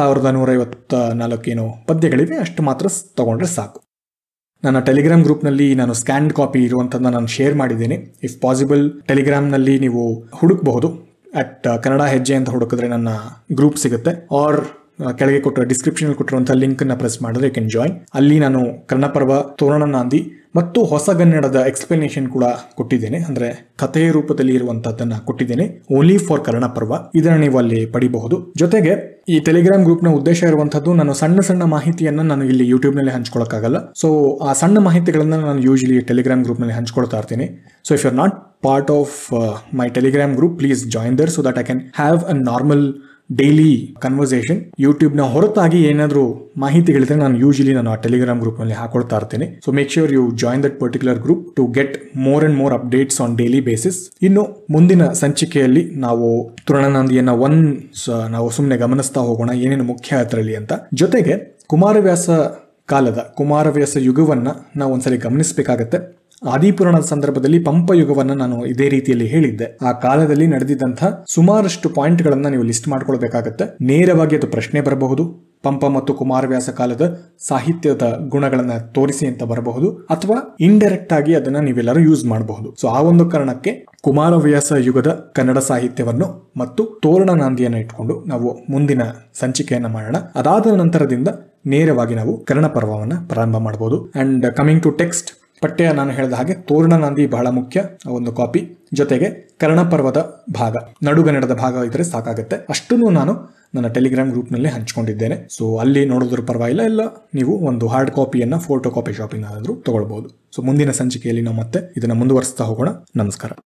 1154 ಏನೋ ಪದ್ಯಗಳಿವೆ, ಅಷ್ಟು ಮಾತ್ರ ತಗೊಂಡ್ರೆ ಸಾಕು. ನನ್ನ ಟೆಲಿಗ್ರಾಮ್ ಗ್ರೂಪ್ನಲ್ಲಿ ನಾನು ಸ್ಕ್ಯಾನ್ಡ್ ಕಾಪಿ ಇರುವಂಥದ್ದನ್ನ ನಾನು ಶೇರ್ ಮಾಡಿದ್ದೀನಿ. ಇಫ್ ಪಾಸಿಬಲ್ ಟೆಲಿಗ್ರಾಮ್ನಲ್ಲಿ ನೀವು ಹುಡುಕಬಹುದು. ಕನ್ನಡ ಹೆಜ್ಜೆ ಅಂತ ಹುಡುಕಿದ್ರೆ ನನ್ನ ಗ್ರೂಪ್ ಸಿಗುತ್ತೆ. ಆರ್ ಕೆಳಗೆ ಡಿಸ್ಕ್ರಿಪ್ಷನ್ ಕೊಟ್ಟಿರುವಂತಹ ಲಿಂಕ್ ಅನ್ನ ಪ್ರೆಸ್ ಮಾಡಿದ್ರೆ ಯು ಕ್ಯಾನ್ ಜಾಯಿನ್. ಅಲ್ಲಿ ನಾನು ಕರ್ಣಪರ್ವ, ತೋರಣ ನಾಂದಿ ಮತ್ತು ಹೊಸಗನ್ನಡದ ಎಕ್ಸ್ಪ್ಲನೇಷನ್ ಕೂಡ ಕೊಟ್ಟಿದ್ದೇನೆ. ಅಂದ್ರೆ ಕಥೆಯ ರೂಪದಲ್ಲಿ ಇರುವಂತಹದ್ದನ್ನ ಕೊಟ್ಟಿದ್ದೇನೆ ಓನ್ಲಿ ಫಾರ್ ಕರ್ಣಪರ್ವ. ಇದನ್ನ ನೀವು ಅಲ್ಲಿ ಪಡಿಬಹುದು. ಜೊತೆಗೆ ಈ ಟೆಲಿಗ್ರಾಮ್ ಗ್ರೂಪ್ ನ ಉದ್ದೇಶ ಇರುವಂತದ್ದು, ನಾನು ಸಣ್ಣ ಮಾಹಿತಿಯನ್ನ ನಾನು ಇಲ್ಲಿ ಯೂಟ್ಯೂಬ್ ನಲ್ಲಿ ಹಂಚ್ಕೊಳಕ್ಕಾಗಲ್ಲ. ಸೊ ಆ ಸಣ್ಣ ಮಾಹಿತಿಗಳನ್ನ ನಾನು ಯೂಶಲಿ ಟೆಲಿಗ್ರಾಮ್ ಗ್ರೂಪ್ ನಲ್ಲಿ ಹಂಚ್ಕೊಳ್ತಾ ಇರ್ತೀನಿ. So if you are not part of my telegram group, please join there so that I can have a normal daily conversation. YouTube ನ ಹೊರತಾಗಿ ಏನಾದರೂ ಮಾಹಿತಿಗಳಿದ್ರೆ ನಾನು ಯೂಶಲಿ ನಾನು ಆ ಟೆಲಿಗ್ರಾಮ್ ಗ್ರೂಪ್ ನಲ್ಲಿ ಹಾಕೊಳ್ತಾ ಇರ್ತೀನಿ. So make sure you join that particular group to get more and more updates on daily basis. ಇನ್ನು ಮುಂದಿನ ಸಂಚಿಕೆಯಲ್ಲಿ ನಾವು ತೋರಣ ನಾಂದಿಯನ್ನ ನಾವು ಸುಮ್ಮನೆ ಗಮನಿಸ್ತಾ ಹೋಗೋಣ, ಏನೇನು ಮುಖ್ಯ ಅದರಲ್ಲಿ ಅಂತ. ಜೊತೆಗೆ ಕುಮಾರವ್ಯಾಸ ಕಾಲದ ಕುಮಾರವ್ಯಾಸ ಯುಗವನ್ನ ನಾವು ಒಂದ್ಸಲಿ ಗಮನಿಸಬೇಕಾಗತ್ತೆ. ಆದಿಪುರಾಣದ ಸಂದರ್ಭದಲ್ಲಿ ಪಂಪ ಯುಗವನ್ನ ನಾನು ಇದೇ ರೀತಿಯಲ್ಲಿ ಹೇಳಿದ್ದೆ. ಆ ಕಾಲದಲ್ಲಿ ನಡೆದಿದ್ದಂತಹ ಸುಮಾರಷ್ಟು ಪಾಯಿಂಟ್ಗಳನ್ನ ನೀವು ಲಿಸ್ಟ್ ಮಾಡ್ಕೊಳ್ಬೇಕಾಗತ್ತೆ. ನೇರವಾಗಿ ಅದು ಪ್ರಶ್ನೆ ಬರಬಹುದು, ಪಂಪ ಮತ್ತು ಕುಮಾರವ್ಯಾಸ ಕಾಲದ ಸಾಹಿತ್ಯದ ಗುಣಗಳನ್ನ ತೋರಿಸಿ ಅಂತ ಬರಬಹುದು, ಅಥವಾ ಇಂಡೈರೆಕ್ಟ್ ಆಗಿ ಅದನ್ನ ನೀವೆಲ್ಲರೂ ಯೂಸ್ ಮಾಡಬಹುದು. ಸೊ ಆ ಒಂದು ಕಾರಣಕ್ಕೆ ಕುಮಾರವ್ಯಾಸ ಯುಗದ ಕನ್ನಡ ಸಾಹಿತ್ಯವನ್ನು ಮತ್ತು ತೋರಣ ನಾಂದಿಯನ್ನು ಇಟ್ಕೊಂಡು ನಾವು ಮುಂದಿನ ಸಂಚಿಕೆಯನ್ನ ಮಾಡೋಣ. ಅದಾದ ನಂತರದಿಂದ ನೇರವಾಗಿ ನಾವು ಕರ್ಣಪರ್ವವನ್ನ ಪ್ರಾರಂಭ ಮಾಡಬಹುದು. ಅಂಡ್ ಕಮಿಂಗ್ ಟು ಟೆಕ್ಸ್ಟ್, ಪಠ್ಯ ನಾನು ಹೇಳಿದ ಹಾಗೆ ತೋರಣ ನಾಂದಿ ಬಹಳ ಮುಖ್ಯ, ಒಂದು ಕಾಪಿ, ಜೊತೆಗೆ ಕರ್ಣಪರ್ವದ ಭಾಗ, ನಡುಗನ್ನಡದ ಭಾಗ ಇದ್ರೆ ಸಾಕಾಗುತ್ತೆ. ಅಷ್ಟನ್ನು ನಾನು ನನ್ನ ಟೆಲಿಗ್ರಾಮ್ ಗ್ರೂಪ್ನಲ್ಲಿ ಹಂಚ್ಕೊಂಡಿದ್ದೇನೆ. ಸೊ ಅಲ್ಲಿ ನೋಡೋದ್ರ ಪರವಾಗಿಲ್ಲ, ಇಲ್ಲ ನೀವು ಒಂದು ಹಾರ್ಡ್ ಕಾಪಿಯನ್ನ ಫೋಟೋ ಕಾಪಿ ಶಾಪಿಂದ ಆದ್ರೂ ತಗೊಳ್ಬಹುದು. ಸೊ ಮುಂದಿನ ಸಂಚಿಕೆಯಲ್ಲಿ ನಾವು ಮತ್ತೆ ಇದನ್ನ ಮುಂದುವರಿಸ್ತಾ ಹೋಗೋಣ. ನಮಸ್ಕಾರ.